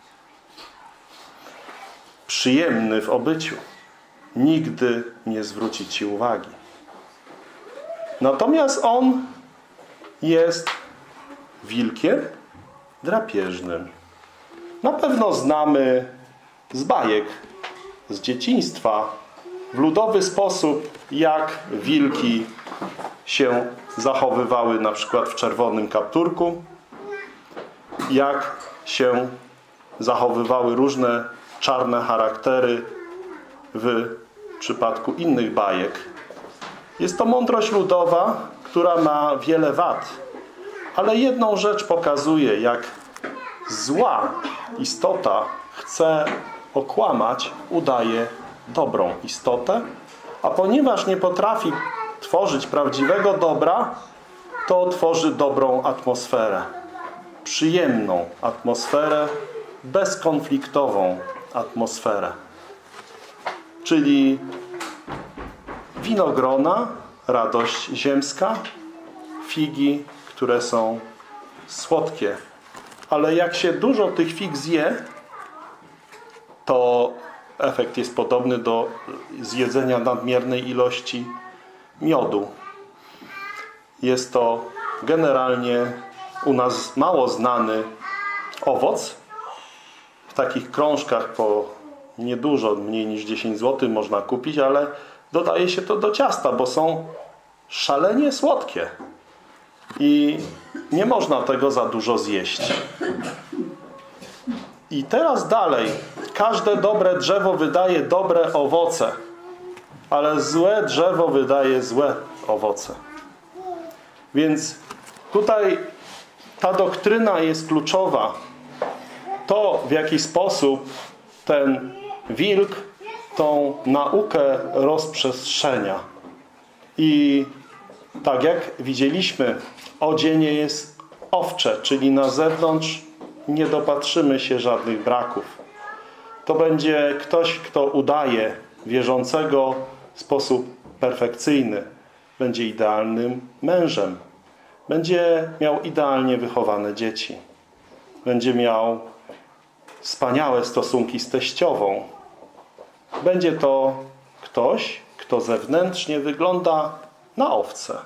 Speaker 1: przyjemny w obyciu. Nigdy nie zwróci ci uwagi. Natomiast on jest wilkiem drapieżnym. Na pewno znamy z bajek, z dzieciństwa, w ludowy sposób, jak wilki się zachowywały na przykład w czerwonym kapturku, jak się zachowywały różne czarne charaktery w przypadku innych bajek. Jest to mądrość ludowa, która ma wiele wad, ale jedną rzecz pokazuje, jak zła istota chce okłamać, udaje dobrą istotę, a ponieważ nie potrafi tworzyć prawdziwego dobra, to tworzy dobrą atmosferę. Przyjemną atmosferę, bezkonfliktową atmosferę. Czyli winogrona, radość ziemska, figi, które są słodkie. Ale jak się dużo tych fig zje, to efekt jest podobny do zjedzenia nadmiernej ilości miodu. Jest to generalnie u nas mało znany owoc. W takich krążkach po niedużo, mniej niż dziesięć złotych można kupić, ale dodaje się to do ciasta, bo są szalenie słodkie. I nie można tego za dużo zjeść. I teraz dalej. Każde dobre drzewo wydaje dobre owoce, ale złe drzewo wydaje złe owoce. Więc tutaj ta doktryna jest kluczowa. To, w jaki sposób ten wilk tą naukę rozprzestrzenia. I tak jak widzieliśmy, odzienie jest owcze, czyli na zewnątrz nie dopatrzymy się żadnych braków. To będzie ktoś, kto udaje wierzącego w sposób perfekcyjny. Będzie idealnym mężem. Będzie miał idealnie wychowane dzieci. Będzie miał wspaniałe stosunki z teściową. Będzie to ktoś, kto zewnętrznie wygląda na owcę.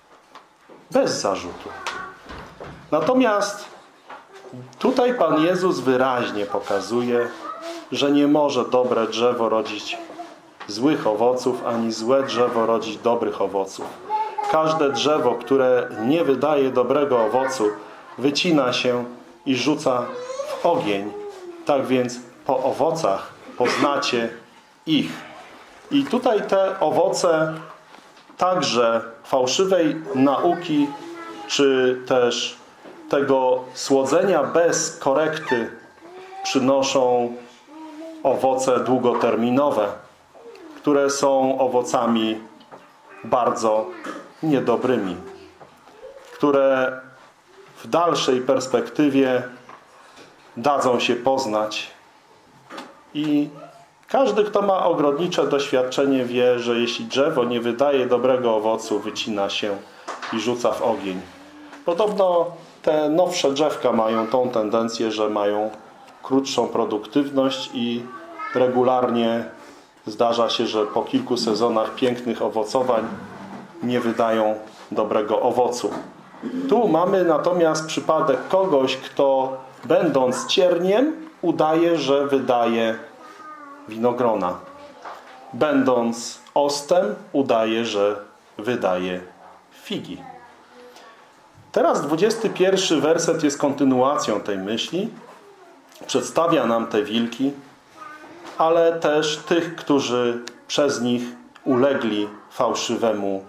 Speaker 1: Bez zarzutu. Natomiast tutaj Pan Jezus wyraźnie pokazuje, że nie może dobre drzewo rodzić złych owoców, ani złe drzewo rodzić dobrych owoców. Każde drzewo, które nie wydaje dobrego owocu, wycina się i rzuca w ogień. Tak więc po owocach poznacie ich. I tutaj te owoce także fałszywej nauki, czy też tego słodzenia bez korekty przynoszą owoce długoterminowe, które są owocami bardzo niedobrymi, które w dalszej perspektywie dadzą się poznać. I każdy, kto ma ogrodnicze doświadczenie, wie, że jeśli drzewo nie wydaje dobrego owocu, wycina się i rzuca w ogień. Podobno te nowsze drzewka mają tą tendencję, że mają krótszą produktywność i regularnie zdarza się, że po kilku sezonach pięknych owocowań nie wydają dobrego owocu. Tu mamy natomiast przypadek kogoś, kto będąc cierniem udaje, że wydaje winogrona. Będąc ostem udaje, że wydaje figi. Teraz dwudziesty pierwszy werset jest kontynuacją tej myśli. Przedstawia nam te wilki, ale też tych, którzy przez nich ulegli fałszywemu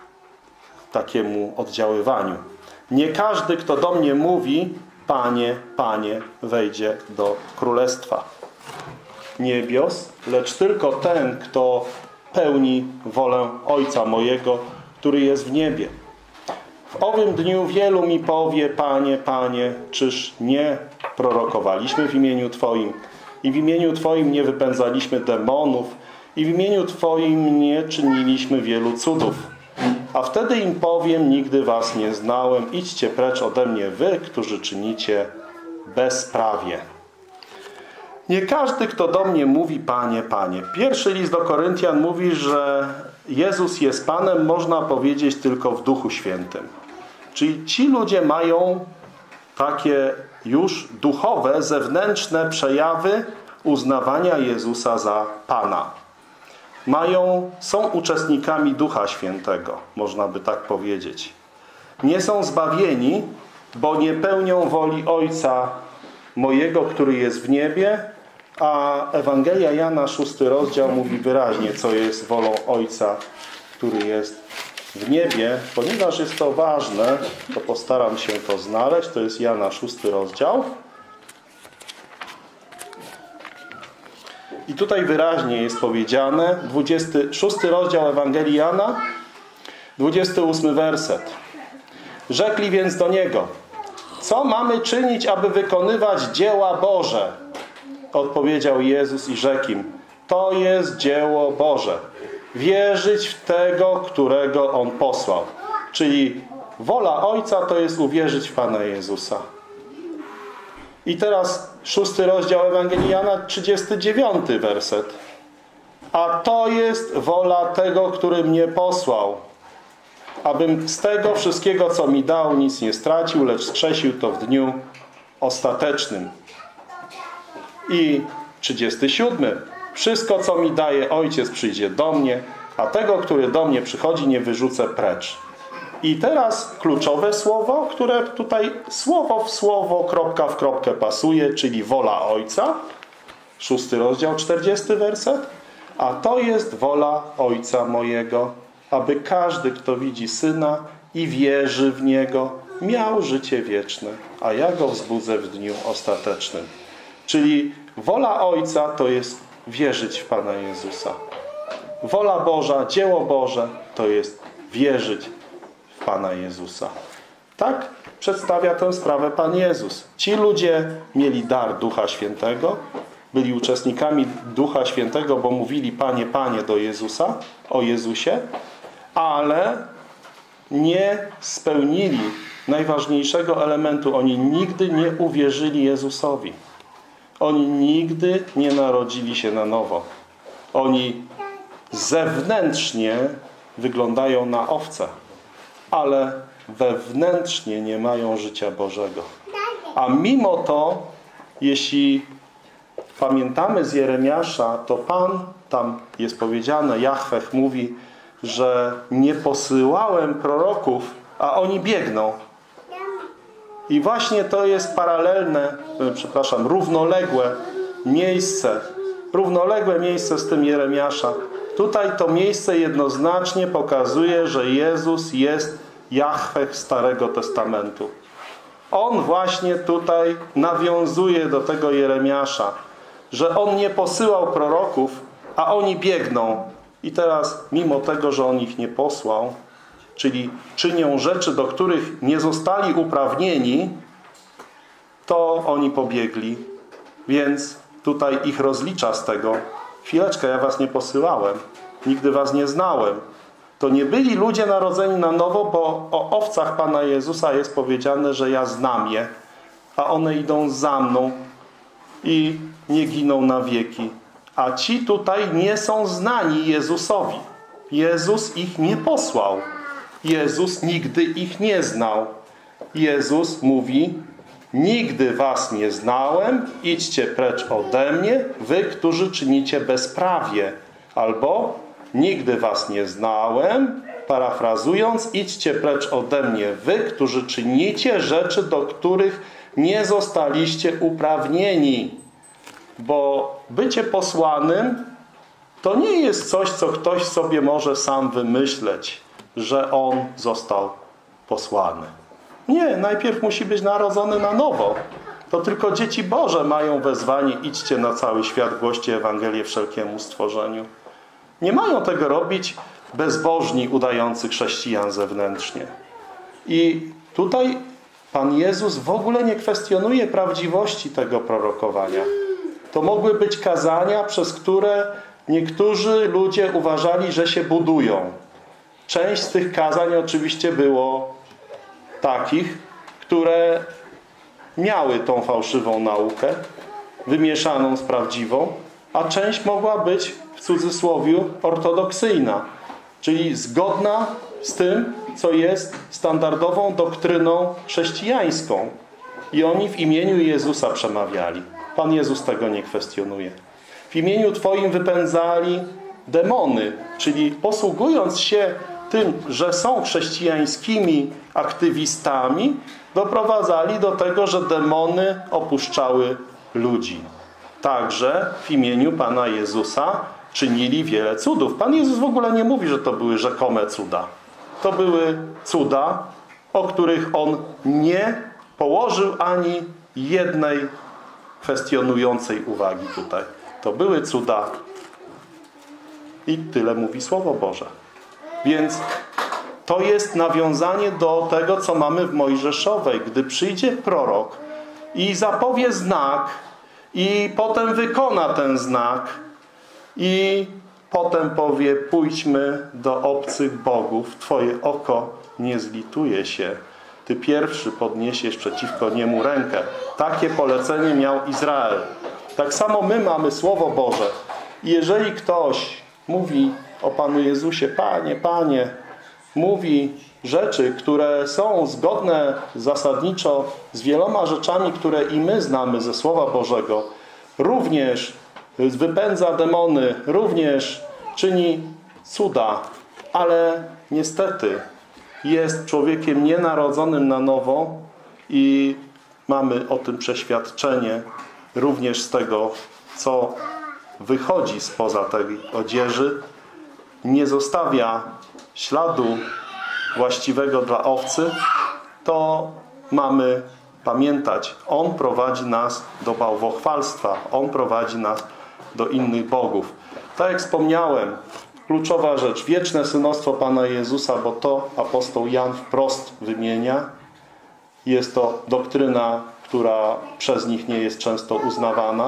Speaker 1: takiemu oddziaływaniu. Nie każdy, kto do mnie mówi, Panie, Panie, wejdzie do królestwa niebios, lecz tylko ten, kto pełni wolę Ojca mojego, który jest w niebie. W owym dniu wielu mi powie, Panie, Panie, czyż nie prorokowaliśmy w imieniu Twoim i w imieniu Twoim nie wypędzaliśmy demonów i w imieniu Twoim nie czyniliśmy wielu cudów. A wtedy im powiem, nigdy was nie znałem, idźcie precz ode mnie wy, którzy czynicie bezprawie. Nie każdy, kto do mnie mówi, Panie, Panie. Pierwszy list do Koryntian mówi, że Jezus jest Panem, można powiedzieć tylko w Duchu Świętym. Czyli ci ludzie mają takie już duchowe, zewnętrzne przejawy uznawania Jezusa za Pana. Mają, są uczestnikami Ducha Świętego, można by tak powiedzieć. Nie są zbawieni, bo nie pełnią woli Ojca mojego, który jest w niebie, a Ewangelia Jana, szósty rozdział, mówi wyraźnie, co jest wolą Ojca, który jest w niebie. Ponieważ jest to ważne, to postaram się to znaleźć. To jest Jana, szósty rozdział. I tutaj wyraźnie jest powiedziane, dwudziesty szósty rozdział Ewangelii Jana, dwudziesty ósmy werset. Rzekli więc do Niego, co mamy czynić, aby wykonywać dzieła Boże? Odpowiedział Jezus i rzekł im, to jest dzieło Boże. Wierzyć w tego, którego On posłał. Czyli wola Ojca to jest uwierzyć w Pana Jezusa. I teraz szósty rozdział Ewangelii Jana, trzydziesty dziewiąty werset. A to jest wola tego, który mnie posłał, abym z tego wszystkiego, co mi dał, nic nie stracił, lecz skrzesił to w dniu ostatecznym. I trzydziesty siódmy. Wszystko, co mi daje Ojciec, przyjdzie do mnie, a tego, który do mnie przychodzi, nie wyrzucę precz. I teraz kluczowe słowo, które tutaj słowo w słowo, kropka w kropkę pasuje, czyli wola Ojca. Szósty rozdział, czterdziesty werset. A to jest wola Ojca mojego, aby każdy, kto widzi Syna i wierzy w Niego, miał życie wieczne, a ja go wzbudzę w dniu ostatecznym. Czyli wola Ojca to jest wierzyć w Pana Jezusa. Wola Boża, dzieło Boże to jest wierzyć w Pana Jezusa. Tak przedstawia tę sprawę Pan Jezus. Ci ludzie mieli dar Ducha Świętego, byli uczestnikami Ducha Świętego, bo mówili Panie, Panie do Jezusa, o Jezusie, ale nie spełnili najważniejszego elementu. Oni nigdy nie uwierzyli Jezusowi. Oni nigdy nie narodzili się na nowo. Oni zewnętrznie wyglądają na owce, ale wewnętrznie nie mają życia Bożego. A mimo to, jeśli pamiętamy z Jeremiasza, to Pan, tam jest powiedziane, Jahweh mówi, że nie posyłałem proroków, a oni biegną. I właśnie to jest paralelne, przepraszam, równoległe miejsce, równoległe miejsce z tym Jeremiasza. Tutaj to miejsce jednoznacznie pokazuje, że Jezus jest Jahweh Starego Testamentu. On właśnie tutaj nawiązuje do tego Jeremiasza, że On nie posyłał proroków, a oni biegną. I teraz, mimo tego, że On ich nie posłał, czyli czynią rzeczy, do których nie zostali uprawnieni, to oni pobiegli. Więc tutaj ich rozlicza z tego. Chwileczkę, ja was nie posyłałem. Nigdy was nie znałem. To nie byli ludzie narodzeni na nowo, bo o owcach Pana Jezusa jest powiedziane, że ja znam je, a one idą za mną i nie giną na wieki. A ci tutaj nie są znani Jezusowi. Jezus ich nie posłał. Jezus nigdy ich nie znał. Jezus mówi: nigdy was nie znałem, idźcie precz ode mnie, wy, którzy czynicie bezprawie. Albo nigdy was nie znałem, parafrazując, idźcie precz ode mnie, wy, którzy czynicie rzeczy, do których nie zostaliście uprawnieni. Bo bycie posłanym to nie jest coś, co ktoś sobie może sam wymyśleć, że on został posłany. Nie, najpierw musi być narodzony na nowo. To tylko dzieci Boże mają wezwanie: idźcie na cały świat, głoście Ewangelię wszelkiemu stworzeniu. Nie mają tego robić bezbożni, udający chrześcijan zewnętrznie. I tutaj Pan Jezus w ogóle nie kwestionuje prawdziwości tego prorokowania. To mogły być kazania, przez które niektórzy ludzie uważali, że się budują. Część z tych kazań oczywiście było takich, które miały tą fałszywą naukę, wymieszaną z prawdziwą, a część mogła być, w cudzysłowie, ortodoksyjna, czyli zgodna z tym, co jest standardową doktryną chrześcijańską. I oni w imieniu Jezusa przemawiali. Pan Jezus tego nie kwestionuje. W imieniu Twoim wypędzali demony, czyli posługując się tym, że są chrześcijańskimi aktywistami, doprowadzali do tego, że demony opuszczały ludzi. Także w imieniu Pana Jezusa czynili wiele cudów. Pan Jezus w ogóle nie mówi, że to były rzekome cuda. To były cuda, o których On nie położył ani jednej kwestionującej uwagi tutaj. To były cuda i tyle mówi Słowo Boże. Więc to jest nawiązanie do tego, co mamy w Mojżeszowej. Gdy przyjdzie prorok i zapowie znak i potem wykona ten znak i potem powie, pójdźmy do obcych bogów, twoje oko nie zlituje się. Ty pierwszy podniesiesz przeciwko niemu rękę. Takie polecenie miał Izrael. Tak samo my mamy Słowo Boże. I jeżeli ktoś mówi o Panu Jezusie, Panie, Panie, mówi rzeczy, które są zgodne zasadniczo z wieloma rzeczami, które i my znamy ze Słowa Bożego, również wypędza demony, również czyni cuda, ale niestety jest człowiekiem nienarodzonym na nowo i mamy o tym przeświadczenie również z tego, co wychodzi spoza tej odzieży, nie zostawia śladu właściwego dla owcy, to mamy pamiętać, On prowadzi nas do bałwochwalstwa, On prowadzi nas do innych bogów. Tak jak wspomniałem, kluczowa rzecz, wieczne synostwo Pana Jezusa, bo to apostoł Jan wprost wymienia. Jest to doktryna, która przez nich nie jest często uznawana.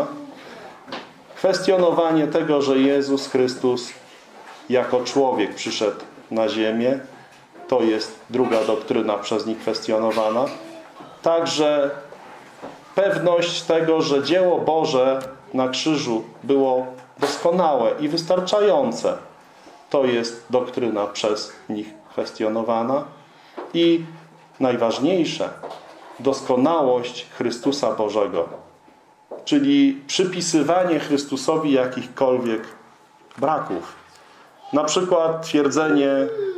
Speaker 1: Kwestionowanie tego, że Jezus Chrystus jako człowiek przyszedł na ziemię, to jest druga doktryna przez nich kwestionowana. Także pewność tego, że dzieło Boże na krzyżu było doskonałe i wystarczające, to jest doktryna przez nich kwestionowana. I najważniejsze, doskonałość Chrystusa Bożego, czyli przypisywanie Chrystusowi jakichkolwiek braków. Na przykład twierdzenie,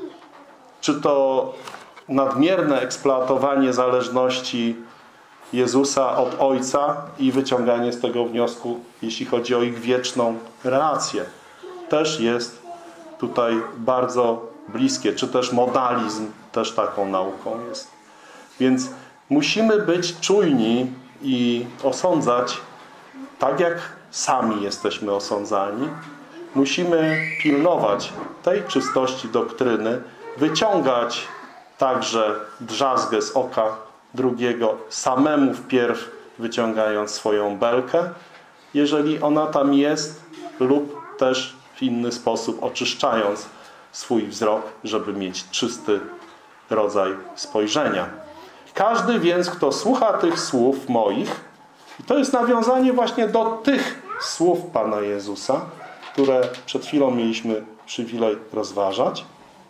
Speaker 1: czy to nadmierne eksploatowanie zależności Jezusa od Ojca i wyciąganie z tego wniosku, jeśli chodzi o ich wieczną relację. Też jest tutaj bardzo bliskie, czy też modalizm też taką nauką jest. Więc musimy być czujni i osądzać tak, jak sami jesteśmy osądzani. Musimy pilnować tej czystości doktryny, wyciągać także drzazgę z oka drugiego, samemu wpierw wyciągając swoją belkę, jeżeli ona tam jest, lub też w inny sposób oczyszczając swój wzrok, żeby mieć czysty rodzaj spojrzenia. Każdy więc, kto słucha tych słów moich, i to jest nawiązanie właśnie do tych słów Pana Jezusa, które przed chwilą mieliśmy przywilej rozważać.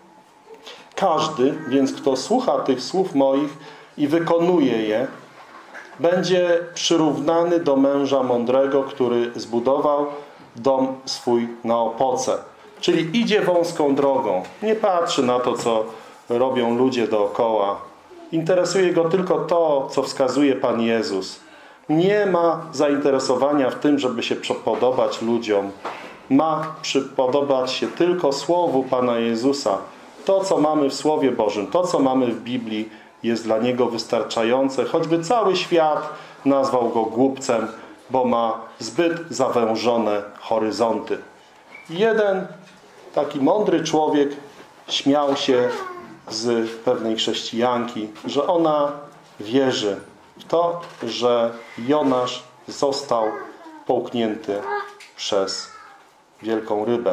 Speaker 1: Każdy więc, kto słucha tych słów moich i wykonuje je, będzie przyrównany do męża mądrego, który zbudował dom swój na opoce. Czyli idzie wąską drogą. Nie patrzy na to, co robią ludzie dookoła. Interesuje go tylko to, co wskazuje Pan Jezus. Nie ma zainteresowania w tym, żeby się przypodobać ludziom. Ma przypodobać się tylko Słowu Pana Jezusa. To, co mamy w Słowie Bożym, to, co mamy w Biblii, jest dla Niego wystarczające. Choćby cały świat nazwał Go głupcem, bo ma zbyt zawężone horyzonty. Jeden taki mądry człowiek śmiał się z pewnej chrześcijanki, że ona wierzy w to, że Jonasz został połknięty przez wielką rybę.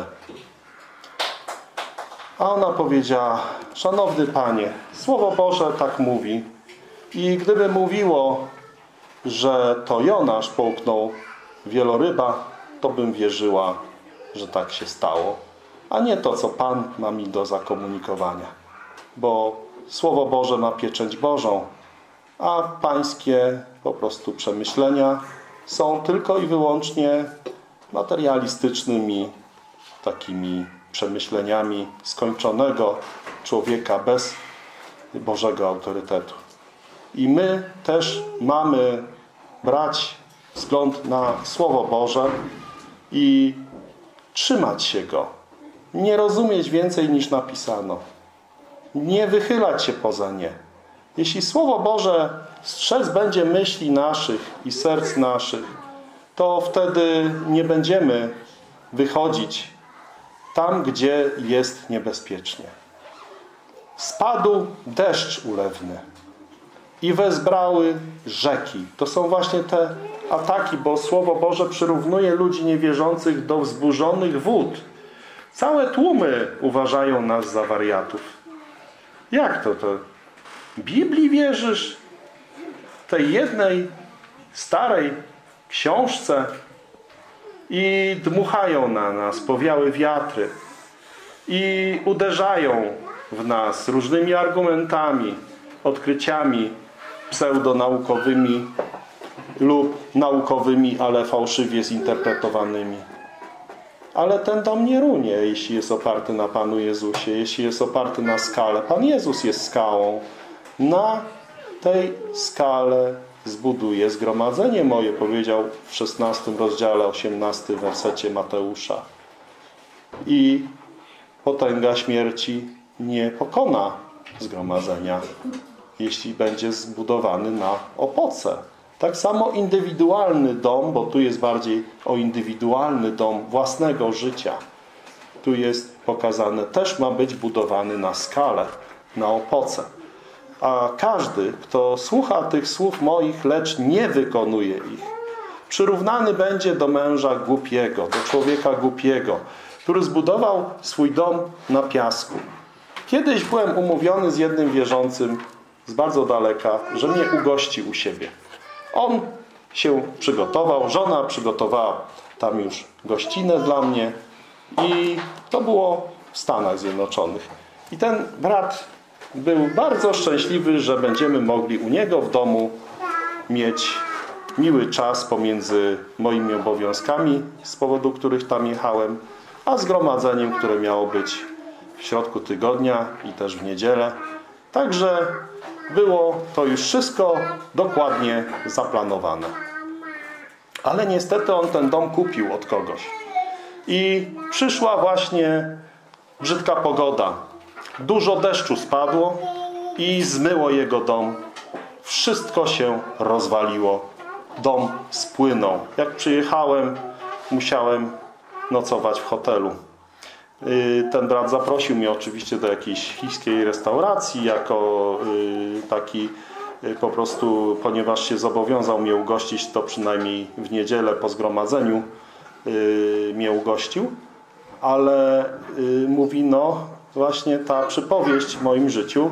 Speaker 1: A ona powiedziała: szanowny Panie, Słowo Boże tak mówi i gdyby mówiło, że to Jonasz połknął wieloryba, to bym wierzyła, że tak się stało, a nie to, co Pan ma mi do zakomunikowania. Bo Słowo Boże ma pieczęć Bożą, a pańskie po prostu przemyślenia są tylko i wyłącznie materialistycznymi takimi przemyśleniami skończonego człowieka bez Bożego autorytetu. I my też mamy brać wzgląd na Słowo Boże i trzymać się go. Nie rozumieć więcej niż napisano. Nie wychylać się poza nie. Jeśli Słowo Boże strzec będzie myśli naszych i serc naszych, to wtedy nie będziemy wychodzić tam, gdzie jest niebezpiecznie. Spadł deszcz ulewny i wezbrały rzeki. To są właśnie te ataki, bo Słowo Boże przyrównuje ludzi niewierzących do wzburzonych wód. Całe tłumy uważają nas za wariatów. Jak to? To Biblii wierzysz? Tej jednej starej książce? I dmuchają na nas, powiały wiatry. I uderzają w nas różnymi argumentami, odkryciami pseudonaukowymi lub naukowymi, ale fałszywie zinterpretowanymi. Ale ten dom nie runie, jeśli jest oparty na Panu Jezusie, jeśli jest oparty na skale. Pan Jezus jest skałą. Na tej skale zbuduję zgromadzenie moje, powiedział w szesnastym rozdziale, osiemnastym wersecie Mateusza. I potęga śmierci nie pokona zgromadzenia, jeśli będzie zbudowany na opoce. Tak samo indywidualny dom, bo tu jest bardziej o indywidualny dom własnego życia. Tu jest pokazane, też ma być budowany na skale, na opoce. A każdy, kto słucha tych słów moich, lecz nie wykonuje ich, przyrównany będzie do męża głupiego, do człowieka głupiego, który zbudował swój dom na piasku. Kiedyś byłem umówiony z jednym wierzącym z bardzo daleka, że mnie ugości u siebie. On się przygotował, żona przygotowała tam już gościnę dla mnie i to było w Stanach Zjednoczonych. I ten brat był bardzo szczęśliwy, że będziemy mogli u niego w domu mieć miły czas pomiędzy moimi obowiązkami, z powodu których tam jechałem, a zgromadzeniem, które miało być w środku tygodnia i też w niedzielę. Także było to już wszystko dokładnie zaplanowane. Ale niestety on ten dom kupił od kogoś. I przyszła właśnie brzydka pogoda. Dużo deszczu spadło i zmyło jego dom. Wszystko się rozwaliło. Dom spłynął. Jak przyjechałem, musiałem nocować w hotelu. Ten brat zaprosił mnie oczywiście do jakiejś chińskiej restauracji jako taki po prostu, ponieważ się zobowiązał mnie ugościć, to przynajmniej w niedzielę po zgromadzeniu mnie ugościł. Ale mówi, no właśnie ta przypowieść w moim życiu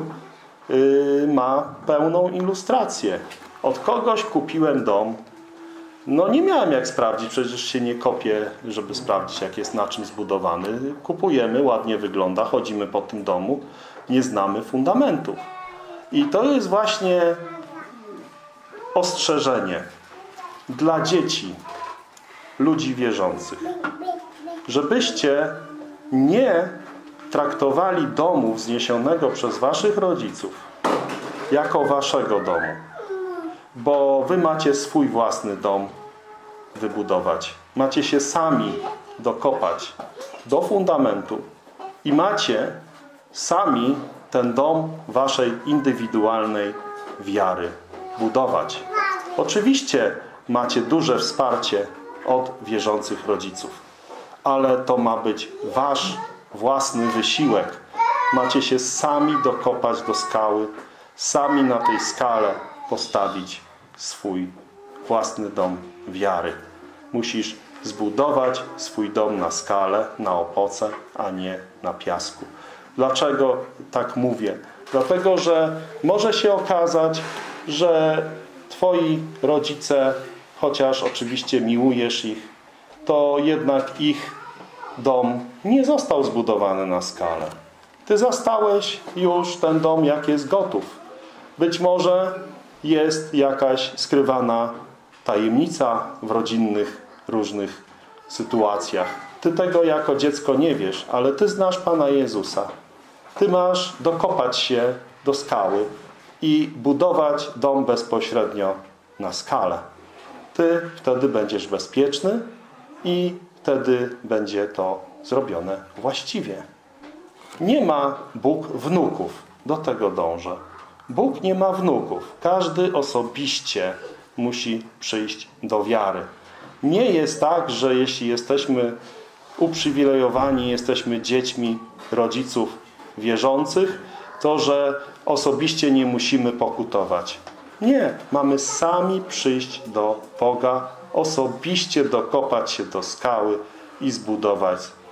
Speaker 1: ma pełną ilustrację. Od kogoś kupiłem dom. No nie miałem jak sprawdzić, przecież się nie kopię, żeby sprawdzić, jak jest na czym zbudowany. Kupujemy, ładnie wygląda, chodzimy po tym domu, nie znamy fundamentów. I to jest właśnie ostrzeżenie dla dzieci, ludzi wierzących. Żebyście nie traktowali domu wzniesionego przez waszych rodziców jako waszego domu. Bo wy macie swój własny dom wybudować. Macie się sami dokopać do fundamentu i macie sami ten dom waszej indywidualnej wiary budować. Oczywiście macie duże wsparcie od wierzących rodziców, ale to ma być wasz własny wysiłek. Macie się sami dokopać do skały, sami na tej skale postawić swój własny dom wiary. Musisz zbudować swój dom na skale, na opoce, a nie na piasku. Dlaczego tak mówię? Dlatego, że może się okazać, że twoi rodzice, chociaż oczywiście miłujesz ich, to jednak ich dom nie został zbudowany na skalę. Ty zastałeś już ten dom, jak jest gotów. Być może jest jakaś skrywana tajemnica w rodzinnych różnych sytuacjach. Ty tego jako dziecko nie wiesz, ale ty znasz Pana Jezusa. Ty masz dokopać się do skały i budować dom bezpośrednio na skalę. Ty wtedy będziesz bezpieczny i wtedy będzie to zrobione właściwie. Nie ma Bóg wnuków. Do tego dążę. Bóg nie ma wnuków. Każdy osobiście musi przyjść do wiary. Nie jest tak, że jeśli jesteśmy uprzywilejowani, jesteśmy dziećmi rodziców wierzących, to że osobiście nie musimy pokutować. Nie. Mamy sami przyjść do Boga, osobiście dokopać się do skały i zbudować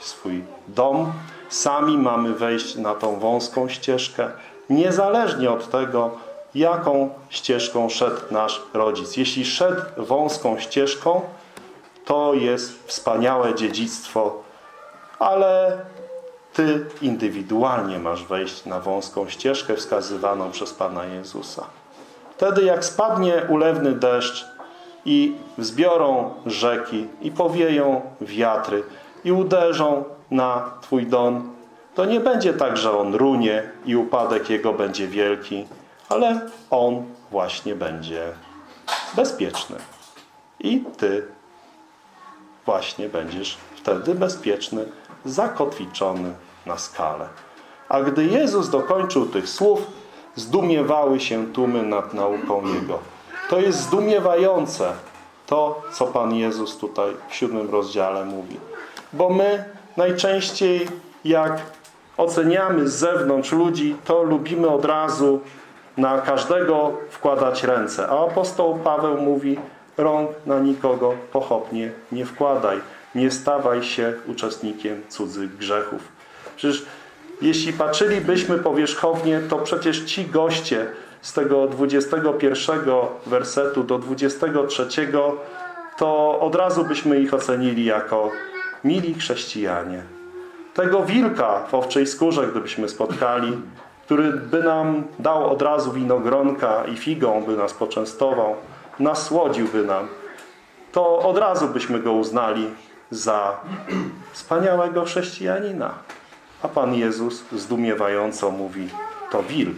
Speaker 1: swój dom. Sami mamy wejść na tą wąską ścieżkę, niezależnie od tego, jaką ścieżką szedł nasz rodzic. Jeśli szedł wąską ścieżką, to jest wspaniałe dziedzictwo, ale Ty indywidualnie masz wejść na wąską ścieżkę wskazywaną przez Pana Jezusa. Wtedy jak spadnie ulewny deszcz i wzbiorą rzeki i powieją wiatry i uderzą na Twój dom, to nie będzie tak, że on runie i upadek jego będzie wielki, ale on właśnie będzie bezpieczny. I Ty właśnie będziesz wtedy bezpieczny, zakotwiczony na skale. A gdy Jezus dokończył tych słów, zdumiewały się tłumy nad nauką Jego. To jest zdumiewające to, co Pan Jezus tutaj w siódmym rozdziale mówi. Bo my najczęściej jak oceniamy z zewnątrz ludzi, to lubimy od razu na każdego wkładać ręce. A apostoł Paweł mówi, rąk na nikogo pochopnie nie wkładaj. Nie stawaj się uczestnikiem cudzych grzechów. Przecież jeśli patrzylibyśmy powierzchownie, to przecież ci goście z tego dwudziestego pierwszego wersetu do dwudziestego trzeciego, to od razu byśmy ich ocenili jako mili chrześcijanie. Tego wilka w owczej skórze, gdybyśmy spotkali, który by nam dał od razu winogronka i figą by nas poczęstował, nasłodziłby nam, to od razu byśmy go uznali za wspaniałego chrześcijanina. A Pan Jezus zdumiewająco mówi, to wilk.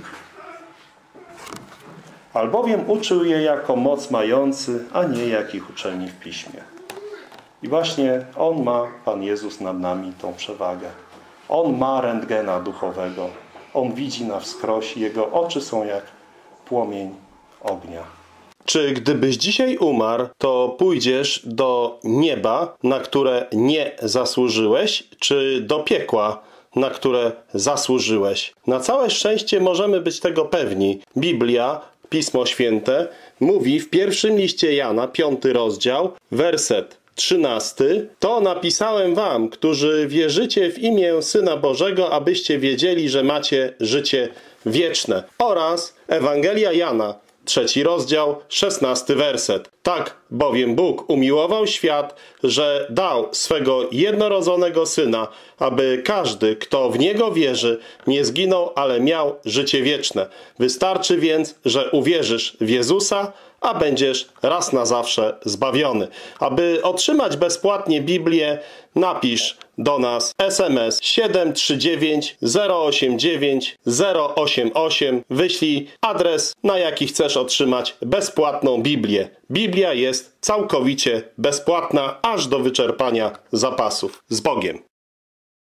Speaker 1: Albowiem uczył je jako moc mający, a nie jak ich uczeni w Piśmie. I właśnie On ma, Pan Jezus, nad nami tą przewagę. On ma rentgena duchowego. On widzi na wskroś. Jego oczy są jak płomień ognia. Czy gdybyś dzisiaj umarł, to pójdziesz do nieba, na które nie zasłużyłeś, czy do piekła, na które zasłużyłeś? Na całe szczęście możemy być tego pewni. Biblia, Pismo Święte, mówi w pierwszym liście Jana, piąty rozdział, werset trzynasty. To napisałem wam, którzy wierzycie w imię Syna Bożego, abyście wiedzieli, że macie życie wieczne. Oraz Ewangelia Jana, trzeci rozdział, szesnasty werset. Tak bowiem Bóg umiłował świat, że dał swego jednorodzonego Syna, aby każdy, kto w Niego wierzy, nie zginął, ale miał życie wieczne. Wystarczy więc, że uwierzysz w Jezusa, a będziesz raz na zawsze zbawiony. Aby otrzymać bezpłatnie Biblię, napisz do nas es em es siedem trzy dziewięć zero osiem dziewięć zero osiem osiem. Wyślij adres, na jaki chcesz otrzymać bezpłatną Biblię. Biblia jest całkowicie bezpłatna, aż do wyczerpania zapasów. Z Bogiem.